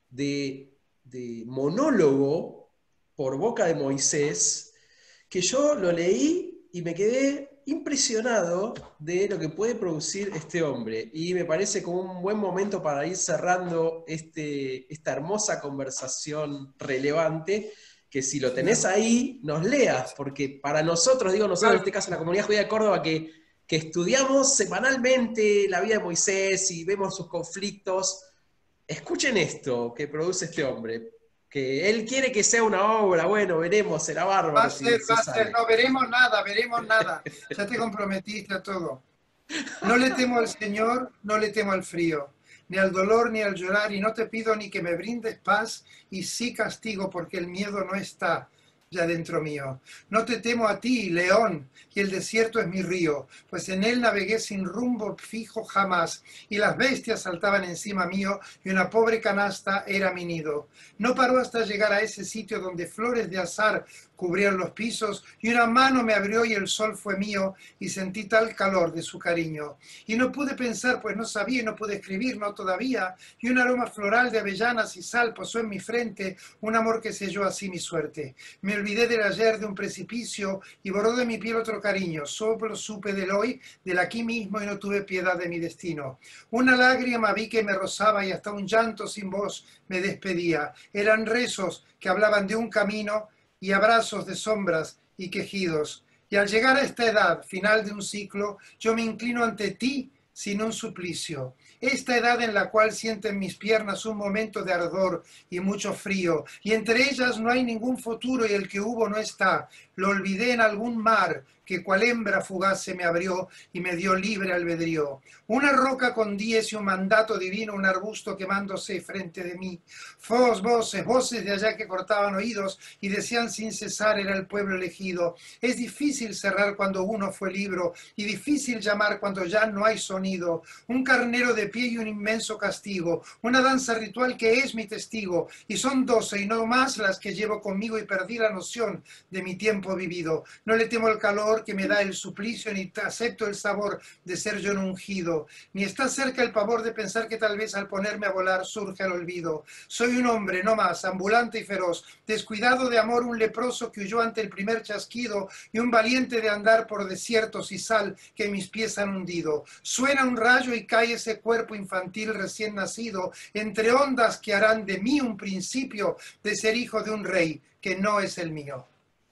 De, de monólogo por boca de Moisés, que yo lo leí y me quedé impresionado de lo que puede producir este hombre. Y me parece como un buen momento para ir cerrando este, esta hermosa conversación relevante, que si lo tenés ahí, nos leas, porque para nosotros, digo nosotros en este caso, la comunidad judía de Córdoba, que, que estudiamos semanalmente la vida de Moisés y vemos sus conflictos, escuchen esto que produce este hombre, que él quiere que sea una obra. Bueno, veremos, será Va a bárbaro si, ser, si va a ser, sale. no veremos nada, veremos nada. Ya te comprometiste a todo. No le temo al Señor, no le temo al frío, ni al dolor ni al llorar, y no te pido ni que me brindes paz, y sí castigo, porque el miedo no está ya dentro mío. No te temo a ti, león, y el desierto es mi río, pues en él navegué sin rumbo fijo jamás, y las bestias saltaban encima mío, y una pobre canasta era mi nido. No paró hasta llegar a ese sitio donde flores de azar cubrían los pisos, y una mano me abrió y el sol fue mío, y sentí tal calor de su cariño. Y no pude pensar, pues no sabía, y no pude escribir, no todavía, y un aroma floral de avellanas y sal posó en mi frente, un amor que selló así mi suerte. Me olvidé del ayer de un precipicio, y borró de mi piel otro cariño. Solo supe del hoy, del aquí mismo, y no tuve piedad de mi destino. Una lágrima vi que me rozaba, y hasta un llanto sin voz me despedía. Eran rezos que hablaban de un camino, y abrazos de sombras y quejidos. Y al llegar a esta edad, final de un ciclo, yo me inclino ante ti sin un suplicio. Esta edad en la cual sienten mis piernas un momento de ardor y mucho frío, y entre ellas no hay ningún futuro y el que hubo no está. Lo olvidé en algún mar que cual hembra fugaz se me abrió y me dio libre albedrío. Una roca con diez y un mandato divino, un arbusto quemándose frente de mí. Fos, voces, voces de allá que cortaban oídos y decían sin cesar era el pueblo elegido. Es difícil cerrar cuando uno fue libro y difícil llamar cuando ya no hay sonido. Un carnero de pie y un inmenso castigo, una danza ritual que es mi testigo, y son doce y no más las que llevo conmigo y perdí la noción de mi tiempo vivido. No le temo el calor que me da el suplicio, ni acepto el sabor de ser yo un ungido, ni está cerca el pavor de pensar que tal vez al ponerme a volar surge el olvido. Soy un hombre, no más, ambulante y feroz, descuidado de amor, un leproso que huyó ante el primer chasquido, y un valiente de andar por desiertos y sal que mis pies han hundido. Suena un rayo y cae ese cuerpo infantil recién nacido, entre ondas que harán de mí un principio de ser hijo de un rey que no es el mío.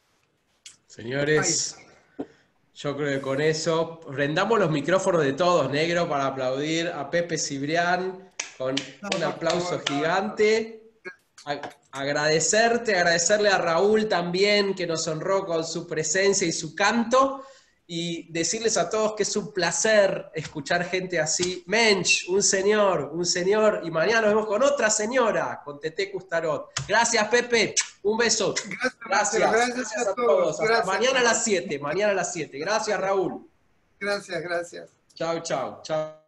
Señores, yo creo que con eso rendamos los micrófonos de todos, negro, para aplaudir a Pepe Cibrián con un aplauso gigante. A- agradecerte, agradecerle a Raúl también, que nos honró con su presencia y su canto, y decirles a todos que es un placer escuchar gente así. Mensch, un señor, un señor, y mañana nos vemos con otra señora, con Tete Custarot. Gracias, Pepe, un beso. Gracias, Gracias, gracias, gracias a a todos. todos. Hasta Gracias. mañana a las siete, mañana a las siete. Gracias, Raúl. Gracias, gracias. Chau, chau, chau.